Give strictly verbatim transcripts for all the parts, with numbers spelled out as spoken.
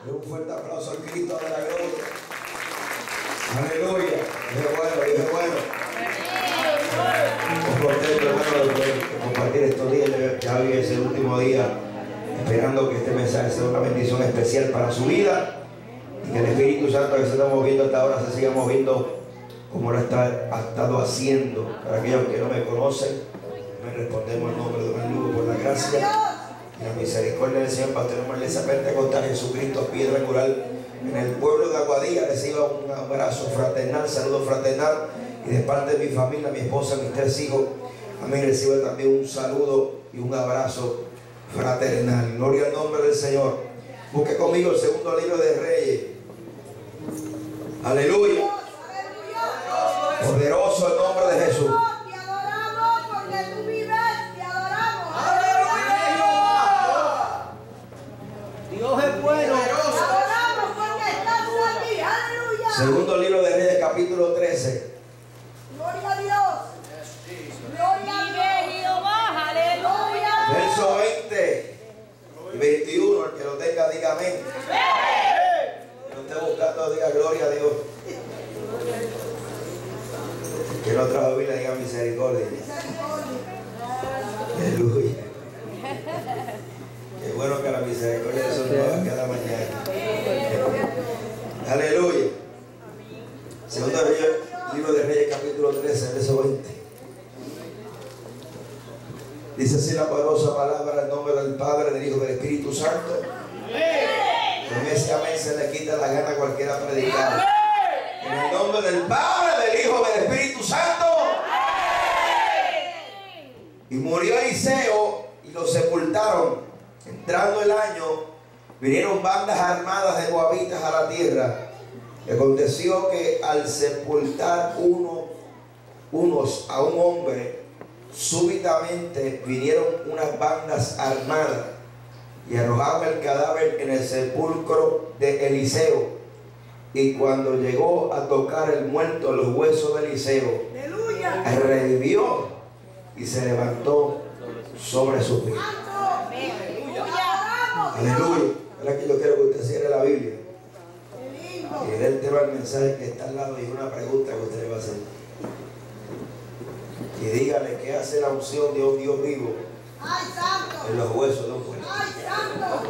Un fuerte aplauso al Cristo de la gloria. Aleluya. Dios bueno, Dios bueno. Estoy contento, hermano, de compartir estos días. Ya hoy es el último día, esperando que este mensaje sea una bendición especial para su vida y que el Espíritu Santo que se está moviendo hasta ahora se siga moviendo como lo está, ha estado haciendo. Para aquellos que no me conocen, me respondemos el nombre de don Lugo por la gracia y la misericordia del Señor. Pastor de la Iglesia Pentecostal Jesucristo, piedra angular en el pueblo de Aguadilla. Reciba un abrazo fraternal, saludo fraternal, y de parte de mi familia, mi esposa, mis tres hijos, amén, recibe también un saludo y un abrazo fraternal. Gloria al nombre del Señor. Busque conmigo el segundo libro de Reyes. Aleluya. Poderoso el nombre de Jesús. Te adoramos porque tú vives, te adoramos. Dios es bueno. Te adoramos porque estás aquí. Aleluya. Segundo libro de Reyes, capítulo trece. Gloria a Dios. Gloria a Dios. Aleluya. Verso veinte y veintiuno. El que lo tenga, diga amén. Que lo esté buscando, diga gloria a Dios. Que no trajo Biblia, diga misericordia. Aleluya. Qué bueno que la misericordia de Dios nos cada mañana. Aleluya. Segundo libro de Reyes, capítulo trece, verso veinte. Dice así la poderosa palabra en nombre del Padre, del Hijo y del Espíritu Santo. Con ese amén se le quita la gana a cualquiera predicar. En el nombre del Padre, del Hijo y del Espíritu Santo. Y murió Eliseo y lo sepultaron. Entrando el año, vinieron bandas armadas de moabitas a la tierra. Y aconteció que al sepultar uno, unos a un hombre, súbitamente vinieron unas bandas armadas y arrojaron el cadáver en el sepulcro de Eliseo. Y cuando llegó a tocar el muerto los huesos de Eliseo, Aleluya. revivió y se levantó sobre sus pies. Aleluya. Ahora que yo quiero que usted cierre la Biblia y dé el tema del mensaje que está al lado y una pregunta que usted le va a hacer. Y dígale qué hace la unción de un Dios vivo Ay, santo. en los huesos de un muerto. Ay, santo.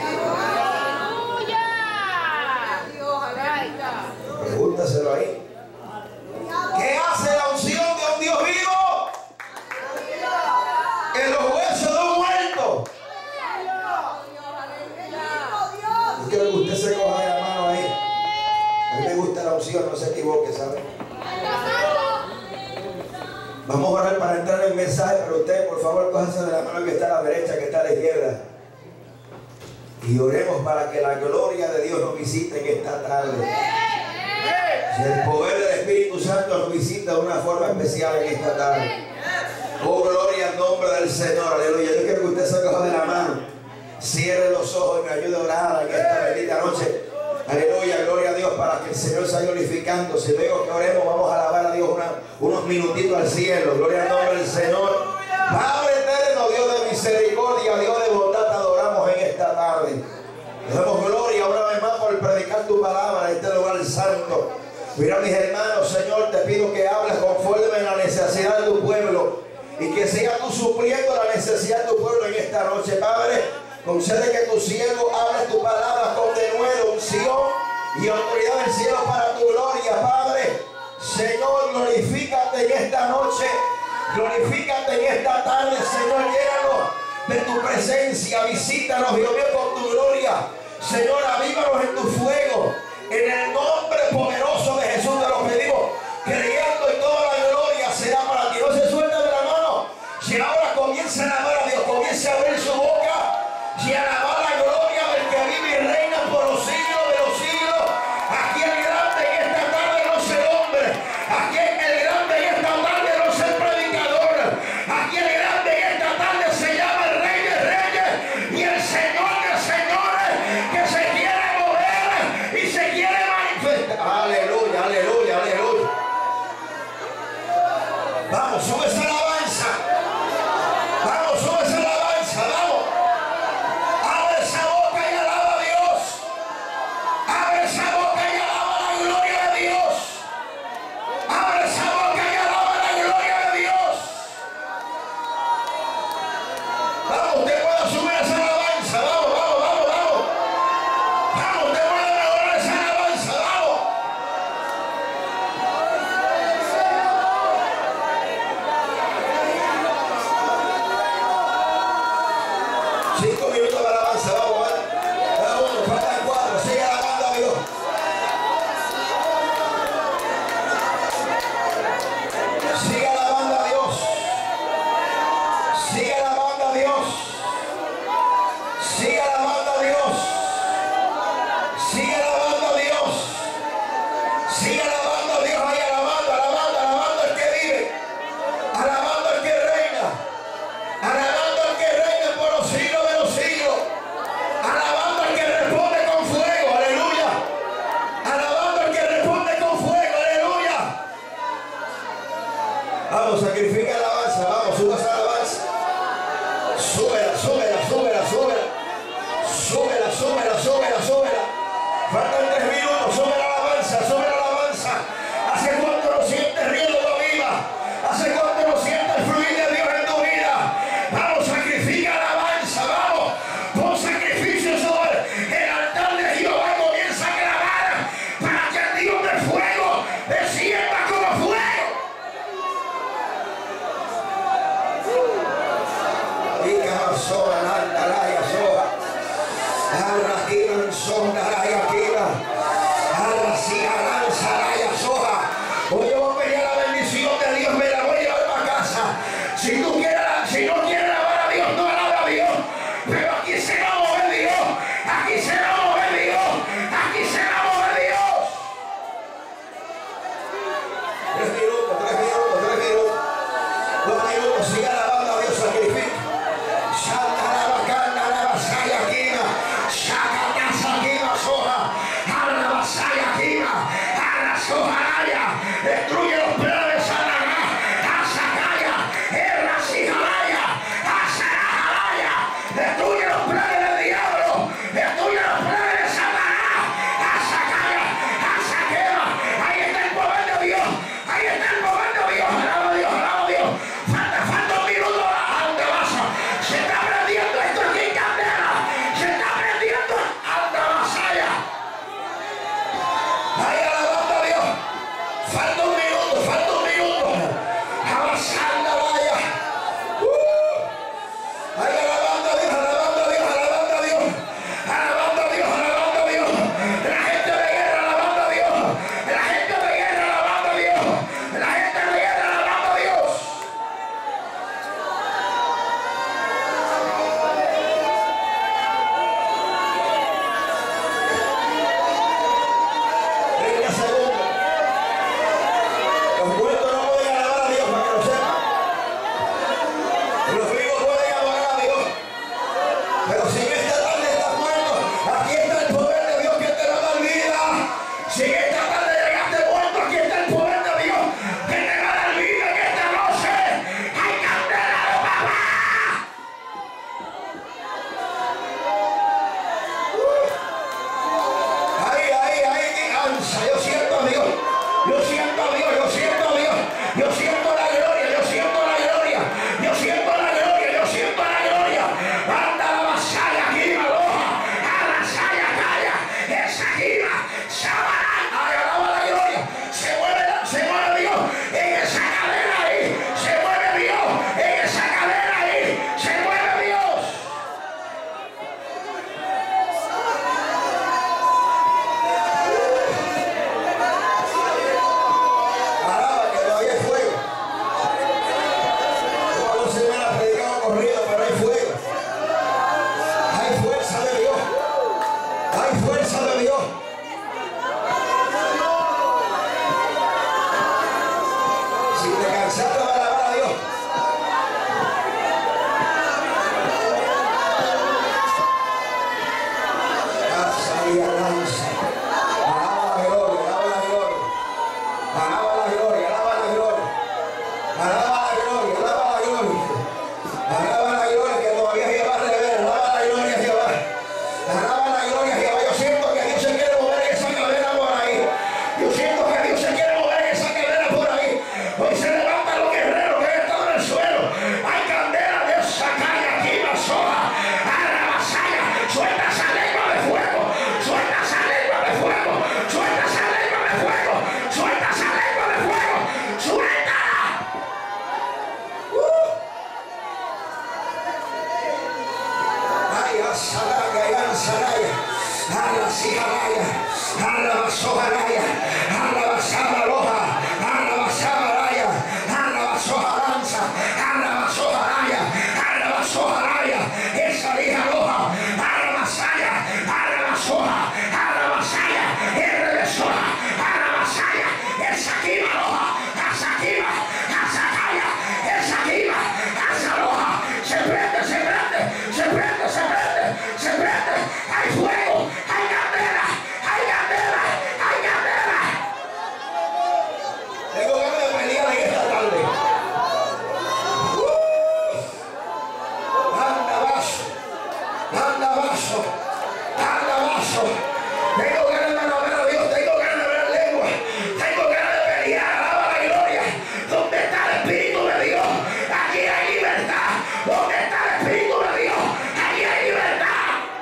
Pregúntaselo ahí. ¿Qué hace la unción de un Dios vivo en los huesos de un muerto? Yo quiero que usted se coja de la mano ahí. A mí me gusta la unción, no se equivoque, ¿sabe? Vamos a orar para entrar en el mensaje, pero usted, por favor, cójase de la mano que está a la derecha, que está a la izquierda. Y oremos para que la gloria de Dios nos visite en esta tarde. Si el poder del Espíritu Santo nos visita de una forma especial en esta tarde. Oh, gloria al nombre del Señor. Aleluya. Yo quiero que usted se coja de la mano. Cierre los ojos y me ayude a orar en esta bendita noche. Aleluya, gloria a Dios, para que el Señor sea glorificando. Si luego que oremos, vamos a alabar a Dios una, unos minutitos al cielo. Gloria al nombre del Señor. Padre eterno, Dios de misericordia, Dios de bondad, te adoramos en esta tarde. Te damos gloria una vez más por predicar tu palabra en este lugar santo. Mira, mis hermanos, Señor, te pido que hables conforme a la necesidad de tu pueblo y que sigas tú supliendo la necesidad de tu pueblo en esta noche, Padre. Concede que tu siervo hable tu palabra con denuedo, unción y autoridad del cielo para tu gloria, Padre. Señor, glorifícate en esta noche, glorifícate en esta tarde, Señor, llénanos de tu presencia, visítanos, Dios mío, con tu gloria. Señor, avívanos en tu fuego. En el nombre poderoso de Jesús te lo pedimos, creyendo y toda la gloria será para ti. No se suelte de la mano. Si ahora comienza a alabar a Dios, comienza a abrir su boca y a alabar la gloria del que vive y reina por los siglos de los siglos. Aquí el grande en esta tarde no es el hombre. Aquí el grande en esta tarde no es el predicador. Aquí el grande en esta tarde se llama el Rey de Reyes y el Señor de Señores, que se quiere mover y se quiere manifestar. Aleluya. Sigue alabando a Dios. Sigue alabando a Dios. Sigue alabando a Dios. Ahí alabando, alabando, alabando al que vive. Alabando al que reina. Alabando al que reina por los siglos de los siglos. Alabando al que responde con fuego. Aleluya. Alabando al que responde con fuego. Aleluya. Vamos, sacrifica alabanza. Vamos, suba esa alabanza. Súbela, súbela, súbela, súbela. Súbela, súbela, súbela, súbela. Faltan tres minutos. Sube la alabanza, sube la alabanza. ¿Hace cuánto lo sientes riendo viva? ¿Hace cuánto lo sientes fluir de Dios en tu vida? Vamos, sacrifica alabanza, vamos. Pon sacrificio sobre el altar de Jehová y comienza a clavar para que el Dios del fuego descienda como fuego. Hoy yo voy a pedir la bendición de Dios, me la voy a llevar para casa. Si tú quieres, si no quieres alabar a Dios, no alaba a Dios. Pero aquí se va a mover Dios. Aquí se va a mover Dios. Aquí se va a mover Dios. Tres minutos, tres minutos, tres minutos. Dos minutos, sigue alabando a Dios, sacrificio. Destruye los planes de Satanás. Azaraya, Errasijalaya, Azarajalaya. Destruye los planes del diablo. Destruye los planes de Satanás. Azaraya, Azaquema. Ahí está el poder de Dios. Ahí está el poder de Dios. Alaba a Dios, alaba a Dios. Falta, falta un minuto. ¿A dónde vas? Se está prendiendo esto aquí en candela. Se está prendiendo. Anda, Masaya. Ahí alabando a Dios. Falta un minuto, falta un minuto. Avanzando, vaya. Uh. Ahí alabando a Dios, alabando a Dios, alabando a Dios. Alabando a Dios, alabando a Dios. La gente de guerra alabando a Dios. La gente de guerra alabando a Dios. La gente de guerra alabando a Dios. treinta segundos. Los muertos no pueden alabar a Dios, para que lo sepan. Los vivos pueden adorar a Dios. Pero si en esta tarde estás muerto, aquí está el poder de Dios que te va a dar vida. Si en esta tarde llegaste muerto, aquí está el poder de Dios que te va a dar vida en esta noche. ¡Hay candela de papá! Ahí, ahí, ahí, que cansa. Yo siento a Dios. Yo siento a Dios, yo siento a Dios. Yo siento la gloria, yo siento la gloria. Yo siento la gloria, yo siento la gloria. Anda la vasalla, aquí, aloja. A la saya, calla. Esa gira. Sábana. Ay, alaba la gloria. Se mueve, se mueve Dios en esa cadena ahí. Se mueve Dios en esa cadena ahí. Se mueve Dios. Alaba que todavía hay fuego. Como no se me ha predicado corrido, pero hay fuego. Hay fuerza de Dios. Hay fuerza de Dios. Si te cansaste de alabar a Dios, casa y alabanza. Alaba la gloria, alaba la gloria. Alaba la gloria, alaba la gloria. Alaba la gloria, alaba la gloria. Alaba la gloria que todavía Jehová revela. Alaba la gloria a Jehová. Alaba la gloria a Jehová. Yo siento que Dios se quiere mover en esa cadena por ahí. Yo siento que Dios se quiere mover en esa cadena por ahí. Hoy se levantan los guerreros que han estado en el suelo. Hay candela de Sacaya, aquí, Masoja. A la vasalla. Suelta esa lengua de fuego. Suelta esa lengua de fuego. Suelta esa lengua de fuego. Suelta esa lengua de fuego. Suéltala. Uh. Ay, Asaraya, ay, Asaraya. Arra Sijaraya. Arra Basojaraya. Arra Basamaloja. Arra Basamaraya. Arra Basojaranza. Arra Basojaraya. Arra Basojaraya. Esa hija loja. vaso. Anda vaso. Tengo ganas de alabar a Dios. Tengo ganas de hablar lengua. Tengo ganas de pelear. Alaba la gloria. ¿Dónde está el Espíritu de Dios? Aquí hay libertad. ¿Dónde está el Espíritu de Dios? Aquí hay libertad.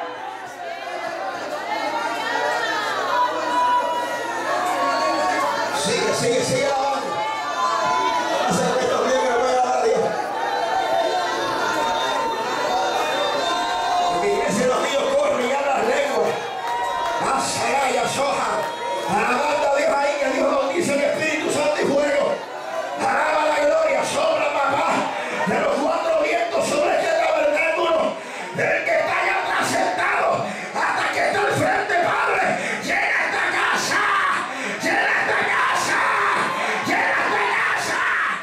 Sigue, sigue, sigue alabando. Hacer esto bien que le voy a alabar a Dios. En mi iglesia los niños corren y hablan lenguas. Asaraya, soja. Alabando a Dios ahí, que Dios nos dice el Espíritu Santo y fuego. Alaba la gloria, sobra papá. De los cuatro vientos sobre este tabernáculo. Del que está allá atrás sentado. Hasta que está al frente, Padre. Llena esta casa. Llena esta casa. Llena esta casa.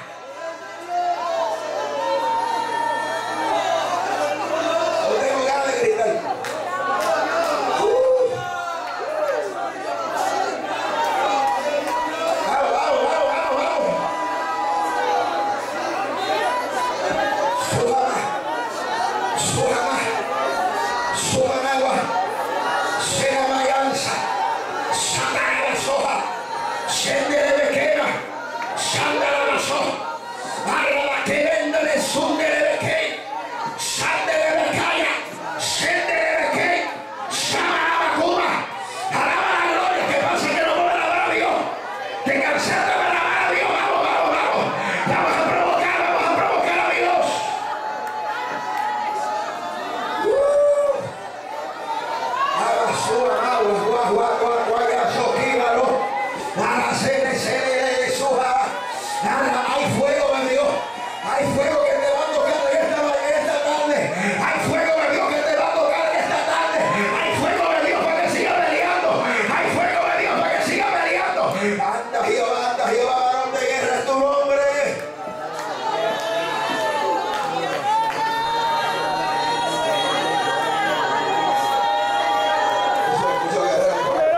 No tengo ganas de gritar. Uh. Vamos, vamos, vamos, vamos, vamos. Suba más. Suba más. Suba más agua. Sena mayanza. Sandara la soja. Sendere bequena. Sandara la soja. Arra la que venda de sundere beque. Sandere becaya. Sendere beque. Samara macuma. Alaba la gloria. ¿Qué pasa que no puedo alabar a Dios? Te cansaste de alabar a Dios. Vamos, vamos, vamos. Vamos a provocar, vamos a provocar a Dios. Uh. Agua, suba, agua, agua, agua, agua, agua, soquíbalo. Agua, sene, sene, suja. Nada, hay fuego de Dios. Hay fuego que te va a tocar en esta, en esta tarde. Hay fuego de Dios que te va a tocar en esta tarde. Hay fuego de Dios para que siga peleando. Hay fuego de Dios para que siga peleando. Anda Jehová, anda Jehová, varón de guerra es tu nombre. Eso, escucho, guerrero, por ahí.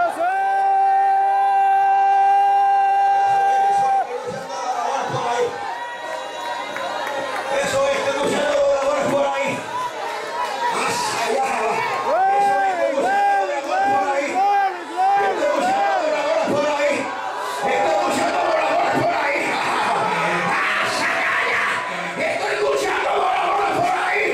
Eso es, estoy escuchando adoradores por ahí. Hasta allá. Eso es, estoy escuchando adoradores por ahí. Estoy escuchando adoradores por ahí. Estoy escuchando adoradores por ahí. Hasta allá. Estoy escuchando adoradores por ahí.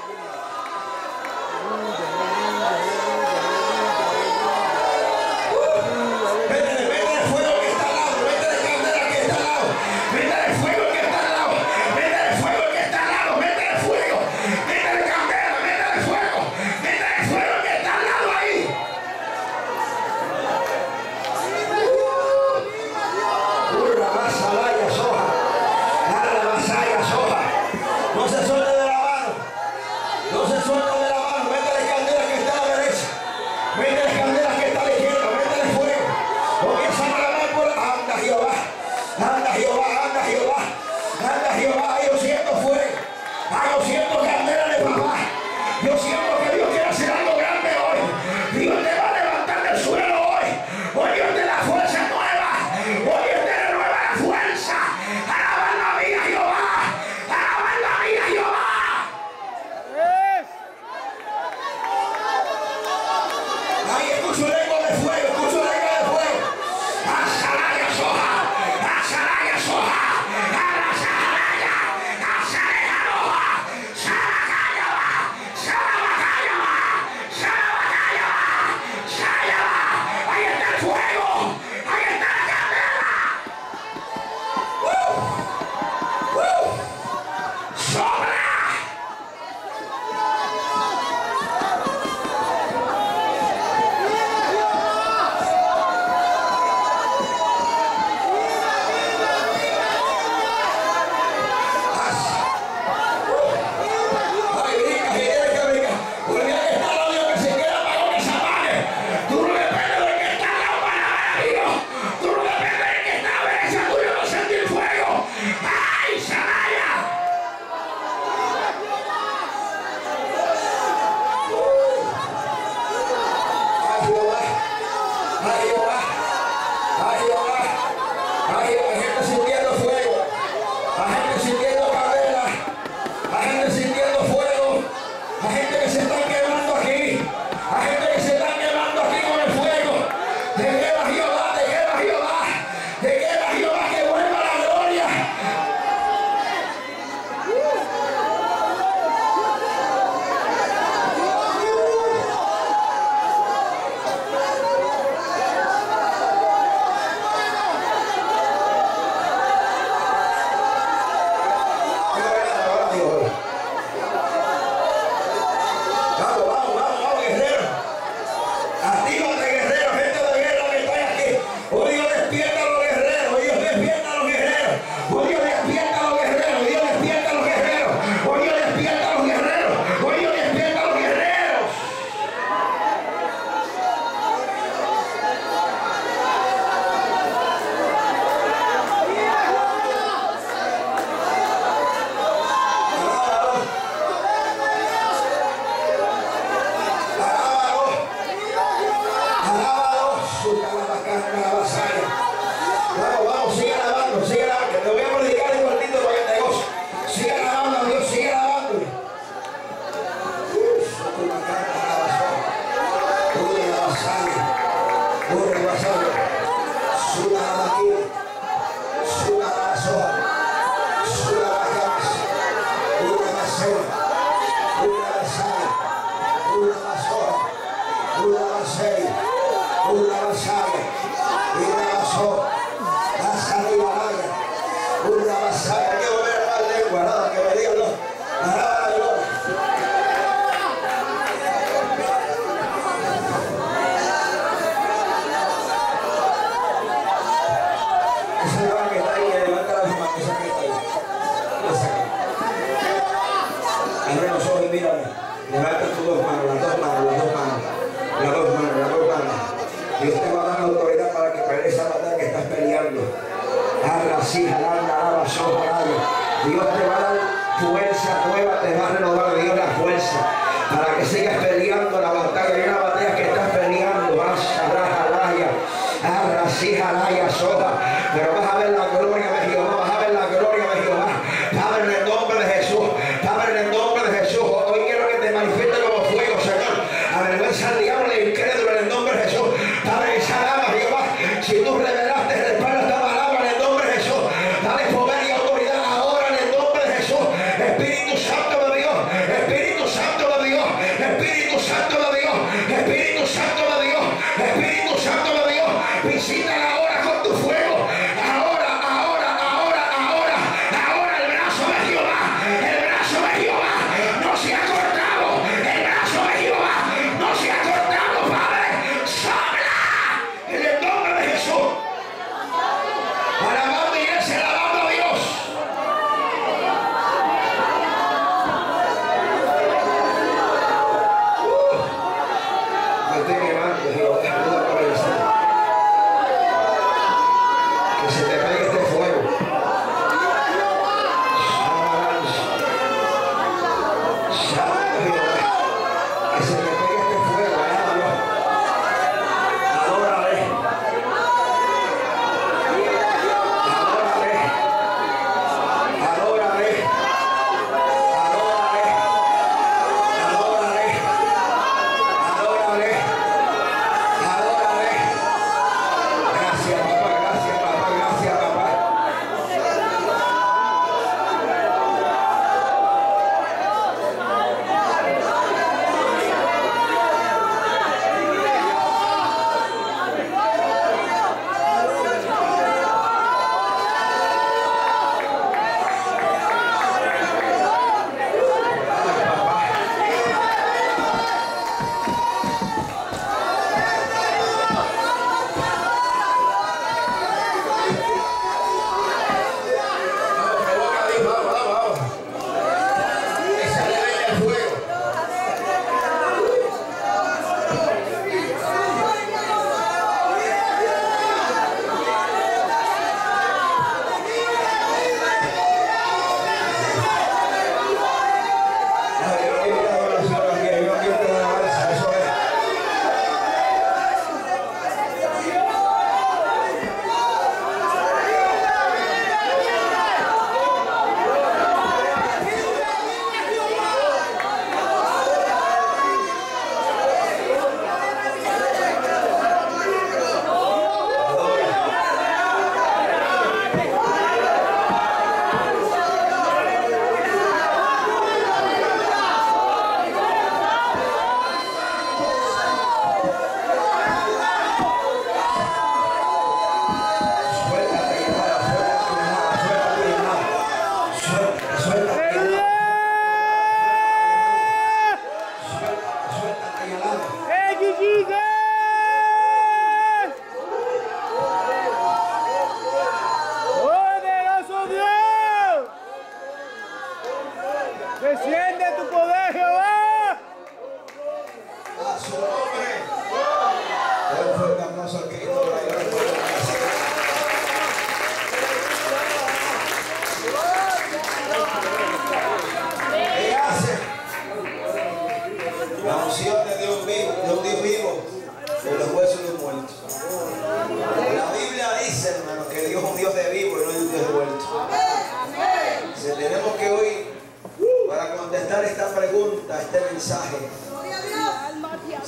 Métele, métele fuego que está al lado, métele candela que está al lado, métele fuego que está al lado, métele fuego que está al lado, métele fuego, métele candela, métele fuego, métele fuego que está al lado ahí. Urra, vasalaya, soja, arra, vasalla, soja. No se suelte de la mano, no se suelte de la mano, métele candela que está a la derecha, métele candela que está a la izquierda, métele fuego. Comienza a clamar por anda Jehová, anda Jehová, anda Jehová, anda Jehová. Yo siento fuego, ah, yo siento candela de papá. Yo siento que Dios quiere hacer algo grande hoy. Dios te va a levantar del suelo hoy. Hoy Dios te da fuerza nueva. Hoy Dios te renueva la fuerza. Alaba la vida Jehová. Alaba la vida Jehová. Ahí escucho lengua de fuego, escucho lengua de fuego. Azaraya soja, azaraya soja, azaraya, azaraya roja, saracaya va, saracaya va, saracaya va, saracaya va. Ahí está el fuego, ahí está la candela. ¡Uh! ¡Uh! ¡Sobra! Ay, brinca, si quieres que brinca. Porque el que está al lado de Dios que se queda apagado que se apague. Tú no dependes del que está al lado para alabar a Dios. Tú no dependes del que está a la derecha tuyo para sentir fuego. ¡Ay, Saraya! ¡Ay, Jehová! ¡Ay, Jehová! ¡Ay, Jehová! ¡Ay, Jehová! Hay gente sintiendo fuego. Hay gente sintiendo candela. Hay gente sintiendo fuego. Hay gente que se está quemando aquí.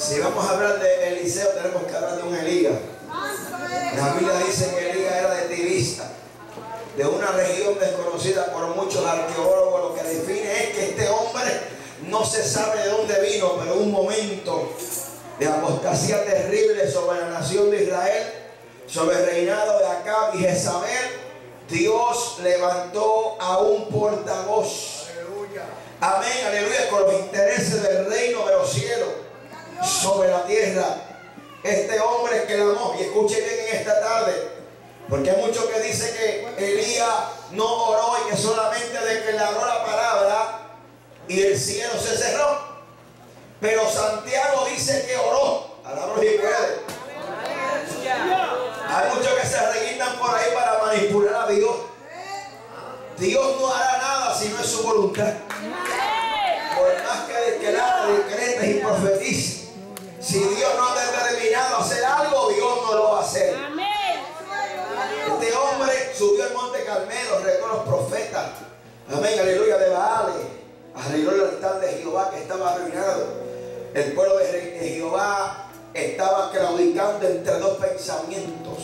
Si vamos a hablar de Eliseo, tenemos que hablar de un Elías. La Biblia dice que Elías era de Tirista, de una región desconocida por muchos arqueólogos. Lo que define es que este hombre no se sabe de dónde vino, pero un momento de apostasía terrible sobre la nación de Israel, sobre el reinado de Acab y Jezabel, Dios levantó a un portavoz. Amén, aleluya, con los intereses del reino de los cielos sobre la tierra. Este hombre clamó, y escuchen bien en esta tarde, porque hay muchos que dicen que Elías no oró y que solamente declaró la palabra y el cielo se cerró. Pero Santiago dice que oró. Alabro y puede. Hay muchos que se reguindan por ahí para manipular a Dios. Dios no hará nada si no es su voluntad. Por más que declare, decrete y profetice, si Dios no ha determinado hacer algo, Dios no lo va a hacer. Este hombre subió al monte Carmelo, retó a los profetas. Amén, aleluya, de Baal. Arregló el altar de Jehová que estaba arruinado. El pueblo de Jehová estaba claudicando entre dos pensamientos.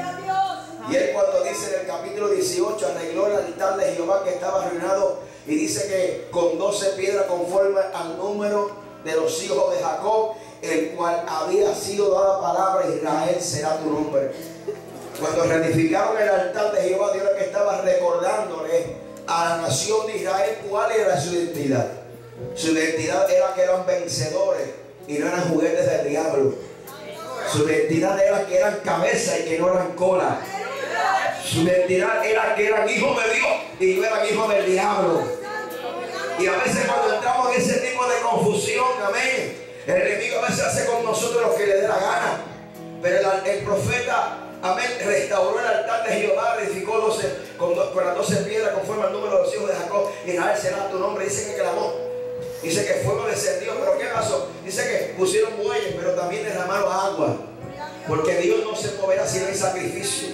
Y él, cuando dice en el capítulo dieciocho, arregló el altar de Jehová que estaba arruinado, y dice que con doce piedras conforme al número de los hijos de Jacob, el cual había sido dada palabra: Israel será tu nombre. Cuando reedificaron el altar de Jehová, Dios lo que estaba recordándole a la nación de Israel cuál era su identidad. Su identidad era que eran vencedores y no eran juguetes del diablo. Su identidad era que eran cabeza y que no eran cola. Su identidad era que eran hijos de Dios y no eran hijos del diablo. Y a veces cuando entramos en ese tipo de confusión, amén, el enemigo a veces hace con nosotros lo que le dé la gana. Pero el, el profeta, amén, restauró el altar de Jehová, edificó doce, con, do, con las doce piedras conforme al número de los hijos de Jacob. Israel será tu nombre. Dice que clamó, dice que fuego descendió. Pero ¿qué pasó? Dice que pusieron bueyes, pero también derramaron agua, porque Dios no se moverá sin el sacrificio.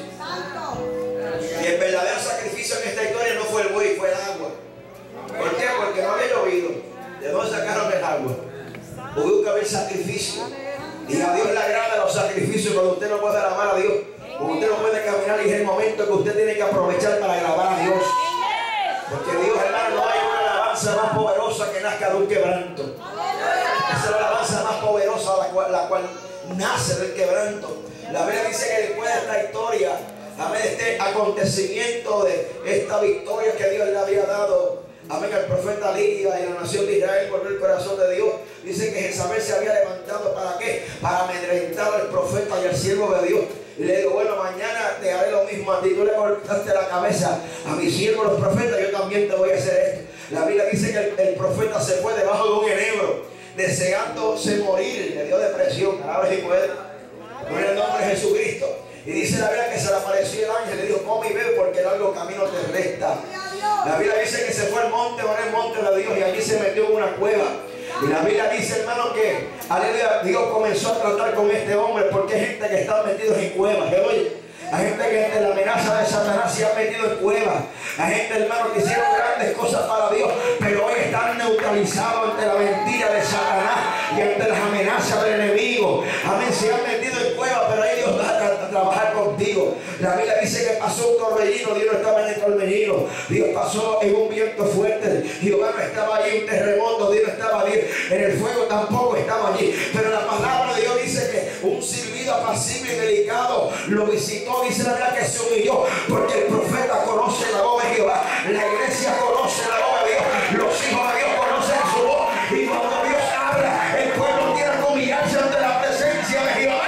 Y el verdadero sacrificio en esta historia no fue el buey, fue el agua. ¿Por qué? Porque no había llovido. ¿De dónde sacaron el agua? Hubo que haber sacrificio. Y a Dios le agrada los sacrificios. Cuando usted no puede alabar a Dios, cuando usted no puede caminar, y es el momento que usted tiene que aprovechar para alabar a Dios. Porque Dios, hermano, no hay una alabanza más poderosa que nazca de un quebranto. Esa es la alabanza más poderosa, la cual, la cual nace del quebranto. La Biblia dice que después de esta historia, amén, este acontecimiento de esta victoria que Dios le había dado, amén, al profeta Elías y la nación de Israel volvió el corazón de Dios. Dice que Jezabel se había levantado, ¿para qué? Para amedrentar al profeta y al siervo de Dios. Y le digo, bueno, mañana te haré lo mismo a ti. Tú le cortaste la cabeza a mis siervos los profetas, yo también te voy a hacer esto. La Biblia dice que el, el profeta se fue debajo de un enebro, deseándose morir. Le dio depresión. Ahora sí puede. En el nombre de Jesucristo. Y dice la Biblia que se le apareció el ángel y le dijo: come y bebe, porque el largo camino te resta. La Biblia dice que se fue al monte, va al monte de Dios, y allí se metió en una cueva. Y la Biblia dice, hermano, que aleluya, Dios comenzó a tratar con este hombre, porque hay gente que está metido en cuevas. ¿Eh? Oye, hay gente que ante la amenaza de Satanás se ha metido en cuevas. Hay gente, hermano, que hicieron grandes cosas para Dios, pero hoy están neutralizados ante la mentira de Satanás y ante las amenazas del enemigo. Amén, se han metido en cuevas, pero ahí Dios va a, a trabajar contigo. La Biblia dice que pasó un torbellino, Dios no estaba en el torbellino. Dios pasó en un viento fuerte, Jehová no estaba allí. Un terremoto, Dios no estaba allí. En el fuego tampoco estaba allí. Pero la palabra de Dios dice que un silbido apacible y delicado lo visitó. Dice la Biblia que se humilló, porque el profeta conoce la voz de Jehová, la iglesia conoce la voz de Dios, los hijos de Dios conocen su voz, y cuando Dios habla, el pueblo tiene que humillarse ante la presencia de Jehová.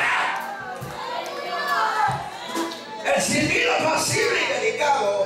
El silbido apacible y delicado,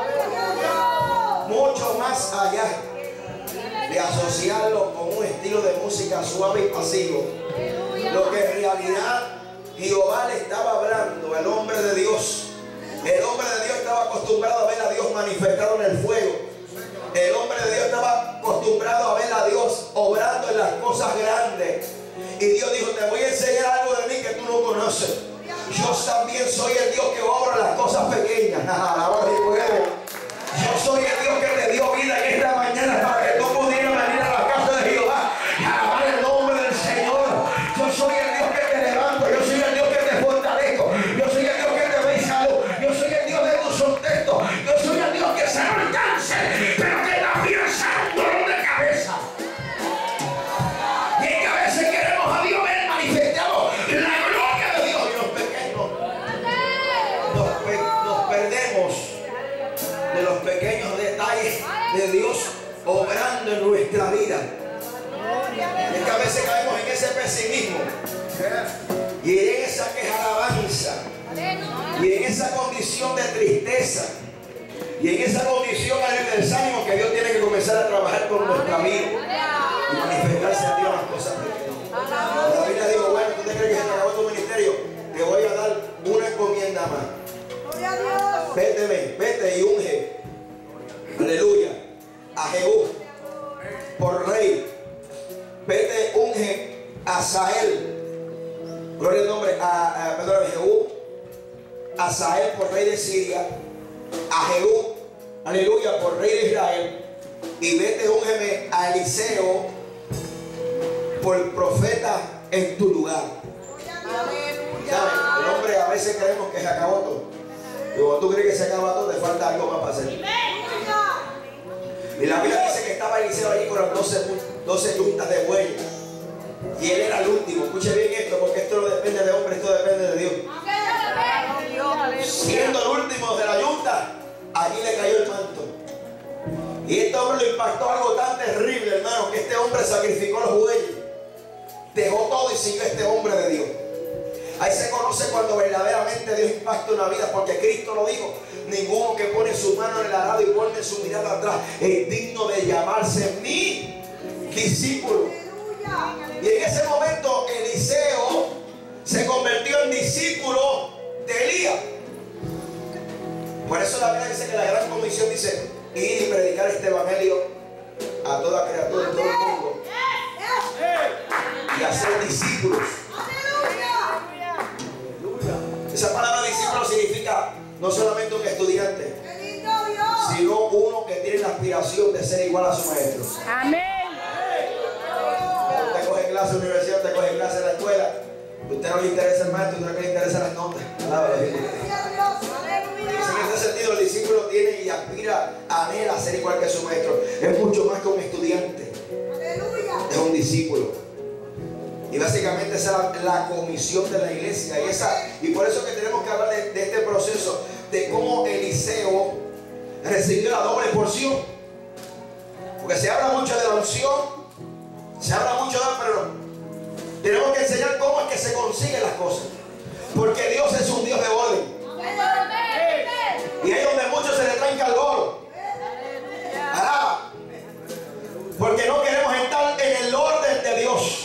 mucho más allá de asociarlo con un estilo de música suave y pasivo, lo que en realidad Jehová le estaba hablando al hombre de Dios. El hombre de Dios estaba acostumbrado a ver a Dios manifestado en el fuego. El hombre de Dios estaba acostumbrado a ver a Dios obrando en las cosas grandes. Y Dios dijo: te voy a enseñar algo de mí que tú no conoces. Yo también soy el Dios que obra las cosas pequeñas. Yo soy el Dios que te dio vida en esta mañana para que tú pudieras venir a la casa de Jehová y alabar el nombre del Señor. Yo Yo soy el Dios que te levanto, yo soy el Dios que te fortalezco, yo soy el Dios que te ve salud, yo soy el Dios de tu sustento, yo soy el Dios que sana el cáncer, pero que también sana un dolor de cabeza. Y es que a veces queremos a Dios ver manifestado la gloria de Dios y los pequeños nos, pe nos perdemos de los pequeños detalles de Dios obrando en nuestra vida. Es que a veces caemos en ese pesimismo y en esa quejabanza y en esa condición de tristeza y en esa condición de desánimo que Dios tiene que comenzar a trabajar con nuestra vida y manifestarse a Dios las cosas pequeñas. La Biblia dijo, bueno, ¿tú te crees que se te acabó tu ministerio? Te voy a dar una encomienda más. Vete, vete y unge, aleluya, a Jehú por rey. Vete, unge a Asael, gloria al nombre, a, a perdón, a Jehú, a Asael por rey de Siria, a Jehú, aleluya, por rey de Israel, y vete, úngeme a Eliseo por profeta en tu lugar. ¿Sabes? El hombre a veces creemos que se acabó todo. Y cuando tú crees que se acaba todo, te falta algo más para hacer. Y la Biblia dice que estaba Eliseo allí con las doce yuntas de bueyes. Y él era el último. Escuche bien esto, porque esto no depende de hombre, esto depende de Dios. Siendo el último de la yunta, allí le cayó el manto. Y este hombre lo impactó algo tan terrible, hermano, que este hombre sacrificó los bueyes. Dejó todo y siguió a este hombre de Dios. Ahí se conoce cuando verdaderamente Dios impacta una vida, porque Cristo lo dijo: ninguno que pone su mano en el arado y pone su mirada atrás es digno de llamarse mi discípulo. Y en ese momento Eliseo se convirtió en discípulo de Elías. Por eso la Biblia dice que la gran comisión dice: ir y predicar este evangelio a toda criatura en todo el mundo y hacer discípulos. Esa palabra discípulo significa no solamente un estudiante, sino uno que tiene la aspiración de ser igual a su maestro. Amén. Usted coge clase en la universidad, usted coge clase en la escuela, usted no le interesa el maestro, usted no le interesa las notas. En ese sentido, el discípulo tiene y aspira, anhela a ser igual que su maestro. Es mucho más que un estudiante, es un discípulo. Y básicamente esa es la, la comisión de la iglesia. Y, esa, y por eso que tenemos que hablar de, de este proceso, de cómo Eliseo recibió la doble porción. Porque se habla mucho de la unción, se habla mucho de, pero tenemos que enseñar cómo es que se consiguen las cosas. Porque Dios es un Dios de orden. Y es donde muchos se le tranca el oro. Alaba. Porque no queremos estar en el orden de Dios.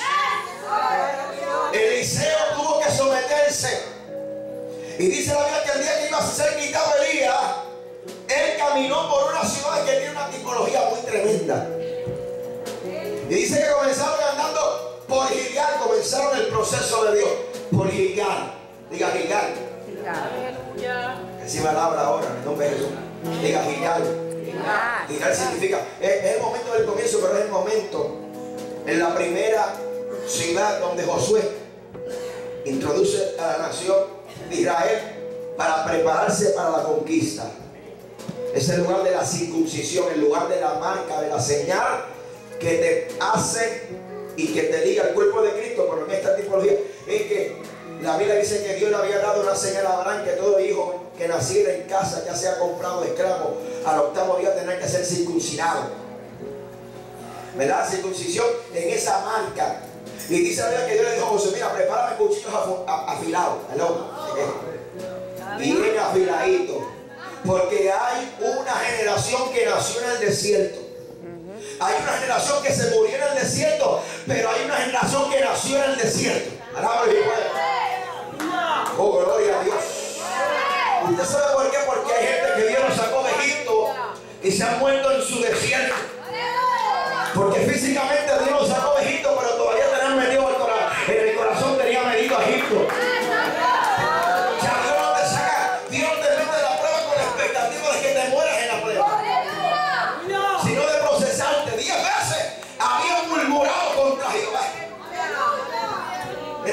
Eliseo tuvo que someterse. Y dice la Biblia que el día que iba a ser quitado Elías, él caminó por una ciudad que tiene una tipología muy tremenda. Y dice que comenzaron andando por Gilgal, comenzaron el proceso de Dios por Gilgal. Diga Gilgal. Que si me habla ahora, en el nombre de Jesús. Diga Gilgal. Gilgal significa, es, es el momento del comienzo, pero es el momento en la primera ciudad donde Josué introduce a la nación de Israel para prepararse para la conquista. Es el lugar de la circuncisión, el lugar de la marca, de la señal que te hace y que te liga al cuerpo de Cristo. Pero en esta tipología es que la Biblia dice que Dios le había dado una señal a Abraham, que todo hijo que naciera en casa, ya sea comprado de esclavo, al octavo día tendrá que ser circuncidado. ¿Verdad? Circuncisión en esa marca. Y dice la Biblia que Dios le dijo a José: mira, prepárame cuchillos afilados, bien afiladitos, porque hay una generación que nació en el desierto. Hay una generación que se murió en el desierto, pero hay una generación que nació en el desierto. Alaba mi pueblo. Oh, gloria a Dios. ¿Usted sabe por qué? Porque hay gente que Dios los sacó de Egipto y se han muerto en su desierto. Porque físicamente Dios los sacó de Egipto, pero todavía tenían metido el corazón. En el corazón tenía medido a Egipto. O sea, Dios no te saca, Dios no te mete la prueba con la expectativa de que te mueras en la prueba, sino de procesarte. Diez veces habían murmurado contra Jehová.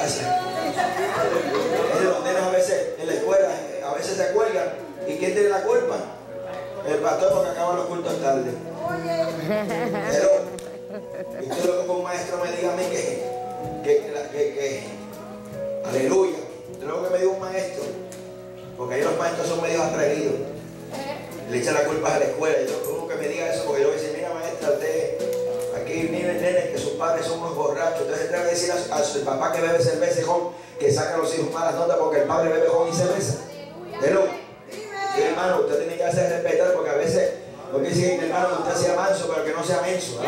casa. Los nenes a veces en la escuela, a veces se cuelgan. ¿Y quién tiene la culpa? El pastor, porque acaban los cultos tarde. Pero, y yo luego que un maestro me diga a mí que, que, que, que, que aleluya. Yo luego que me diga un maestro, porque ahí los maestros son medios atrevidos, le echan la culpa a la escuela. Yo luego que me diga eso, porque yo voy a decir, mira maestra, usted, aquí vienen nenes que sus padres son unos borrachos. Entonces tengo que decir a, a su papá que bebe cerveza y jon, que saca a los hijos malas notas porque el padre bebe jon y cerveza. Pero, sí, hermano, usted tiene que hacer respetar, porque a veces, porque si hermano, usted sea manso, pero que no sea menso.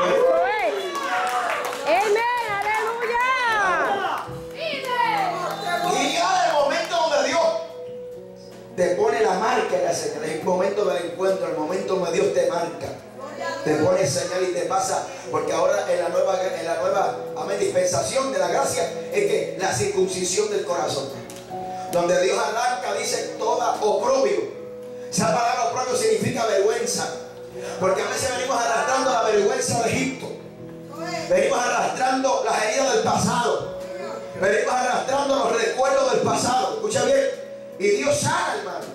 Amén, aleluya. Y llega el momento donde Dios te pone la marca en la señal, el momento del encuentro, el momento donde Dios te marca, te pone señal y te pasa, porque ahora en la nueva, en la nueva amén, dispensación de la gracia es que la circuncisión del corazón, donde Dios arranca, dice toda oprobio. Esa palabra oprobio significa vergüenza, porque a veces venimos arrastrando la vergüenza de Egipto, venimos arrastrando las heridas del pasado, venimos arrastrando los recuerdos del pasado. Escucha bien, y Dios sana, hermano.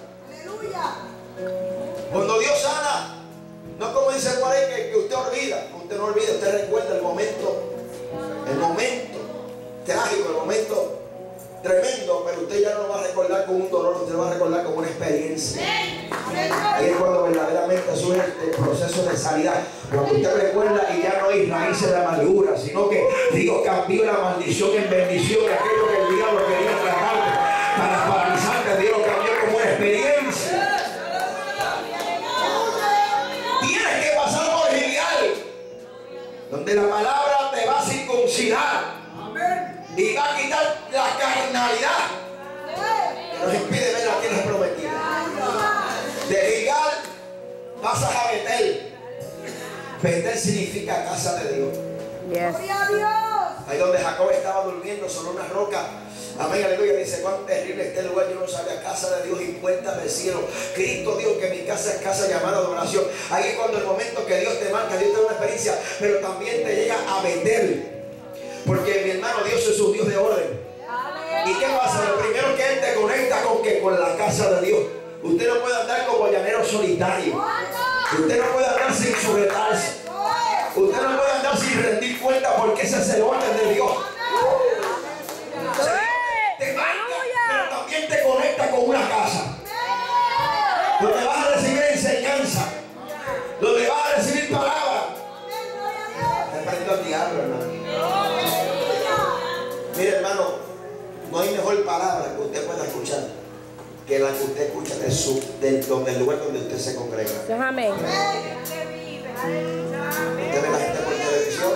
Cuando Dios sana, no como dice por ahí que, que usted olvida, usted no olvida, usted recuerda el momento, el momento trágico, el momento tremendo, pero usted ya no lo va a recordar con un dolor, usted lo va a recordar como una experiencia. Ahí es cuando verdaderamente surge el proceso de sanidad, cuando usted recuerda y ya no hay raíces de amargura, sino que Dios cambió la maldición en bendición, aquello que el diablo quería tratarte para paralizarte, Dios lo cambió como una experiencia. Tienes que pasar por Gilgal, donde la palabra te va a circuncidar y va a quitar la carnalidad que nos impide ver la tierra prometida. De Gilgal pasas a Betel. Betel significa casa de Dios. Yes. Ahí donde Jacob estaba durmiendo sobre una roca. Amén, aleluya. Dice, cuán terrible este lugar. Yo no sabía, casa de Dios y puerta del cielo. Cristo dijo que mi casa es casa llamada de oración. Ahí es cuando el momento que Dios te marca, Dios te da una experiencia, pero también te llega a Betel. Porque mi hermano, Dios es un Dios de orden. ¿Y qué pasa? Lo primero que Él te conecta con que con la casa de Dios. Usted no puede andar como llanero solitario. Usted no puede andar sin sujetarse. Usted no puede andar sin rendir cuenta, porque ese es el orden de Dios. Te marca, pero también te conecta con una casa donde vas a recibir enseñanza, donde vas a recibir palabra. Te prendo al diablo, hermano. Mire, hermano, no hay mejor palabra que usted pueda escuchar que la que usted escucha de su, del, del lugar donde usted se congrega. Amén. Usted ve la gente por televisión.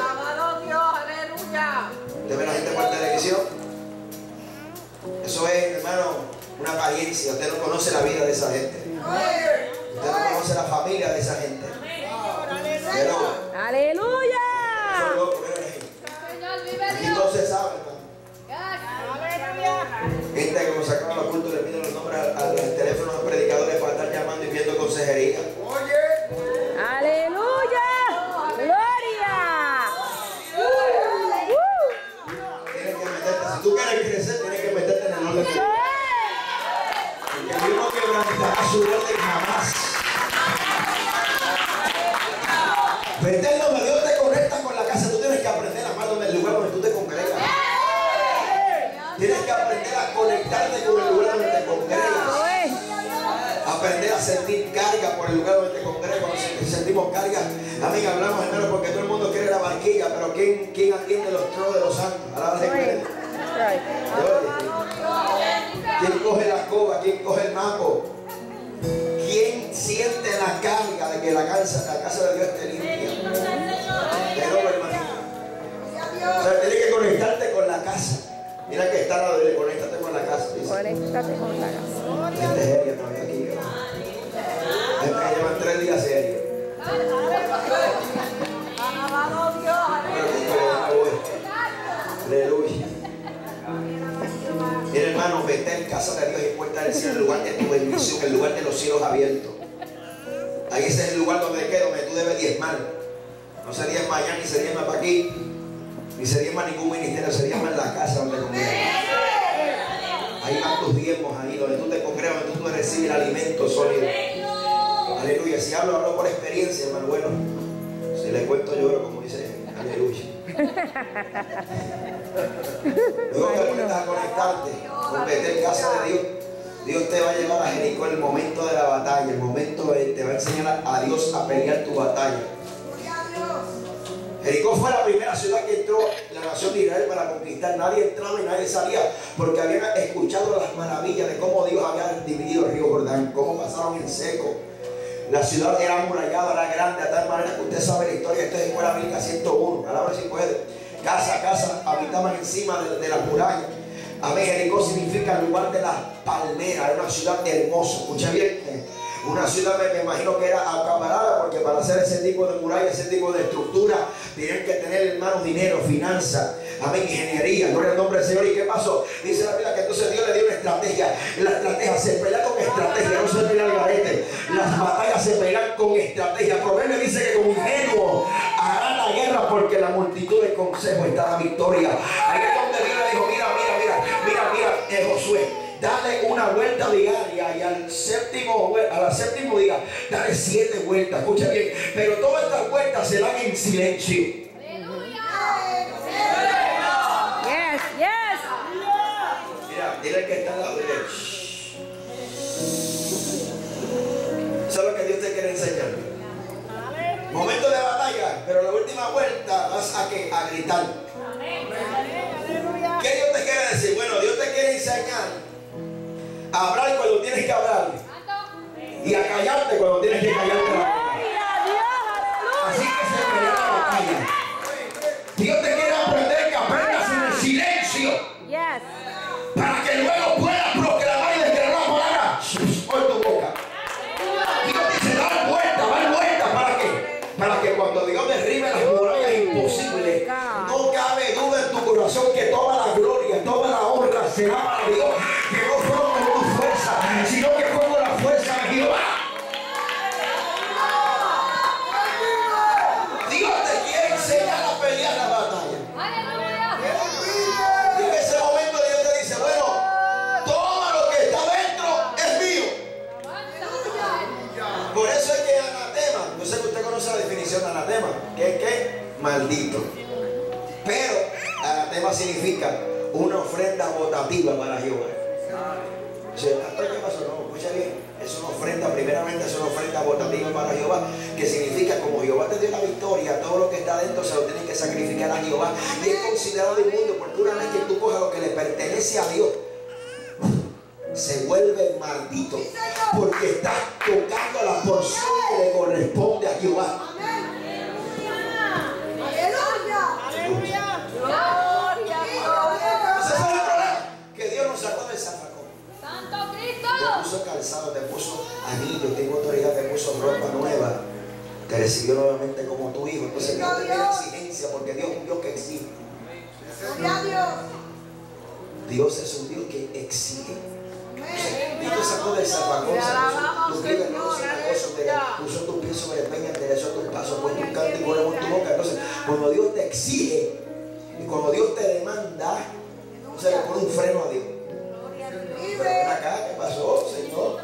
Usted ve la gente por televisión. Eso es, hermano, una apariencia. Usted no conoce la vida de esa gente. Usted no conoce la familia de esa gente. Pero, aleluya. son locos, aquí no se sabe, hermano. Gente que nos sacaban los cultos le piden los nombres a, a los teléfonos de predicadores para estar llamando y viendo consejería. Aleluya. Gloria. Tienes que meterte, si tú quieres crecer, tienes que meterte en el orden de Dios. Porque Dios no quebrantará su orden jamás. Vete donde Dios te conecta con la casa. Tú tienes que aprender a amar donde el lugar donde tú te congregas. Tienes que aprender a conectarte con el lugar donde te congregas. Aprender a sentir carga por el lugar donde te congregas. Cuando sentimos carga, amén, hablamos, hermano, porque todo el mundo quiere la barquilla, pero ¿quién, quién atiende los tronos de los santos? ¿Quién coge la escoba? ¿Quién coge el mapo? ¿Quién siente la carga de que la casa, la casa de Dios esté limpia? Pero, hermanito, o sea, tienes que conectarte con la casa. Mira que está al lado de él, conéctate con la casa. Dice. Conéctate con la casa. Este es serio todavía aquí. Es que llevan tres días serios. Alabado Dios, Aleluya. Mira, hermano, Betel, casa de Dios y puerta del cielo, el lugar de tu bendición, el lugar de los cielos abiertos. Ahí ese es el lugar donde queda, donde tú debes diezmar. No se diezma allá ni se diezma para aquí. Ni se diezma ningún ministerio, se diezma en la casa donde congregas. Ahí van tus diezmos, ahí donde tú te congregas, donde tú recibes el alimento sólido. Aleluya. Si hablo, hablo por experiencia, hermano. Bueno, si le cuento lloro, como dice. Aleluya. Luego que aprendas a conectarte, convertir en casa de Dios, Dios te va a llevar a Jericó en el momento de la batalla. El momento de, te va a enseñar a Dios a pelear tu batalla. Jericó fue la primera ciudad que entró la nación de Israel para conquistar. Nadie entraba y nadie salía porque habían escuchado las maravillas de cómo Dios había dividido el río Jordán, cómo pasaron en seco. La ciudad era amurallada, era grande, a tal manera que usted sabe la historia. Esto es Escuela Bíblica ciento uno. A la hora si puede. Casa a casa habitaban encima de, de las murallas. Amén. Jericó significa el lugar de las palmeras. Era una ciudad hermosa. Escucha bien. Una ciudad, me, me imagino que era acaparada, porque para hacer ese tipo de muralla, ese tipo de estructura, tenían que tener, hermanos, dinero, finanzas, amén, ingeniería. Gloria al nombre del Señor. ¿Y qué pasó? Dice la Biblia que entonces Dios le dio una estrategia. La estrategia se pelea con estrategia, no se pelea al garete. Las batallas se pelean con estrategia. Proverbio dice que como ingenuo hará la guerra, porque la multitud de consejos está la victoria. Ahí es donde Dios le dijo: mira, mira, mira, mira, mira, eh, Josué, dale una vuelta diaria, y al séptimo, a la séptimo día, dale siete vueltas. Escucha bien, pero todas estas vueltas se dan en silencio. Yes, yes. Mira, dile que está al lado de él. Eso es lo que Dios te quiere enseñar. Momento de batalla, pero la última vuelta vas a, que, a gritar. ¿Qué Dios te quiere decir? Bueno, Dios te quiere enseñar a hablar cuando tienes que hablar y a callarte cuando tienes que callarte. Así que se pelea la batalla. Dios te quiere aprender que aprendas en el silencio, para que luego puedas proclamar y declarar la palabra por tu boca. Dios dice: dar vuelta, dar vuelta. ¿Para qué? Para que cuando Dios derribe las murallas imposibles, no cabe duda en tu corazón que toda la gloria, toda la honra será para Dios. Que no fue con tu fuerza, sino que fue con la fuerza de Jehová. Dios te quiere enseñar a pelear la batalla. Y en ese momento Dios te dice: bueno, todo lo que está dentro es mío. Por eso es que anatema, yo sé que usted conoce la definición de anatema, que es que maldito. Pero anatema significa una ofrenda votativa para Jehová. ¿Qué pasó? No, escucha bien. Es una ofrenda, primeramente es una ofrenda votativa para Jehová, que significa, como Jehová te dio la victoria, todo lo que está dentro se lo tienes que sacrificar a Jehová. Y es considerado inmundo, porque una vez que tú coges lo que le pertenece a Dios, se vuelve maldito, porque estás tocando la porción que le corresponde a Jehová. Ese es el problema, que Dios nos sacó del zafacón. Santo Cristo. Te puso calzado, te puso anillo, tengo autoridad, te puso ropa nueva, te recibió nuevamente como tu hijo. Entonces Dios te pide exigencia, porque Dios es un Dios que exige. Dios es un Dios que exige. Dios te sacó del zafacón, tus pies no son una cosa, puso tus pies sobre el peña, enderezó tus pasos, puso un canto y pone en tu boca. Entonces, cuando Dios te exige y cuando Dios te demanda, entonces le pone un freno a Dios. Pero ven acá, ¿qué pasó, Señor?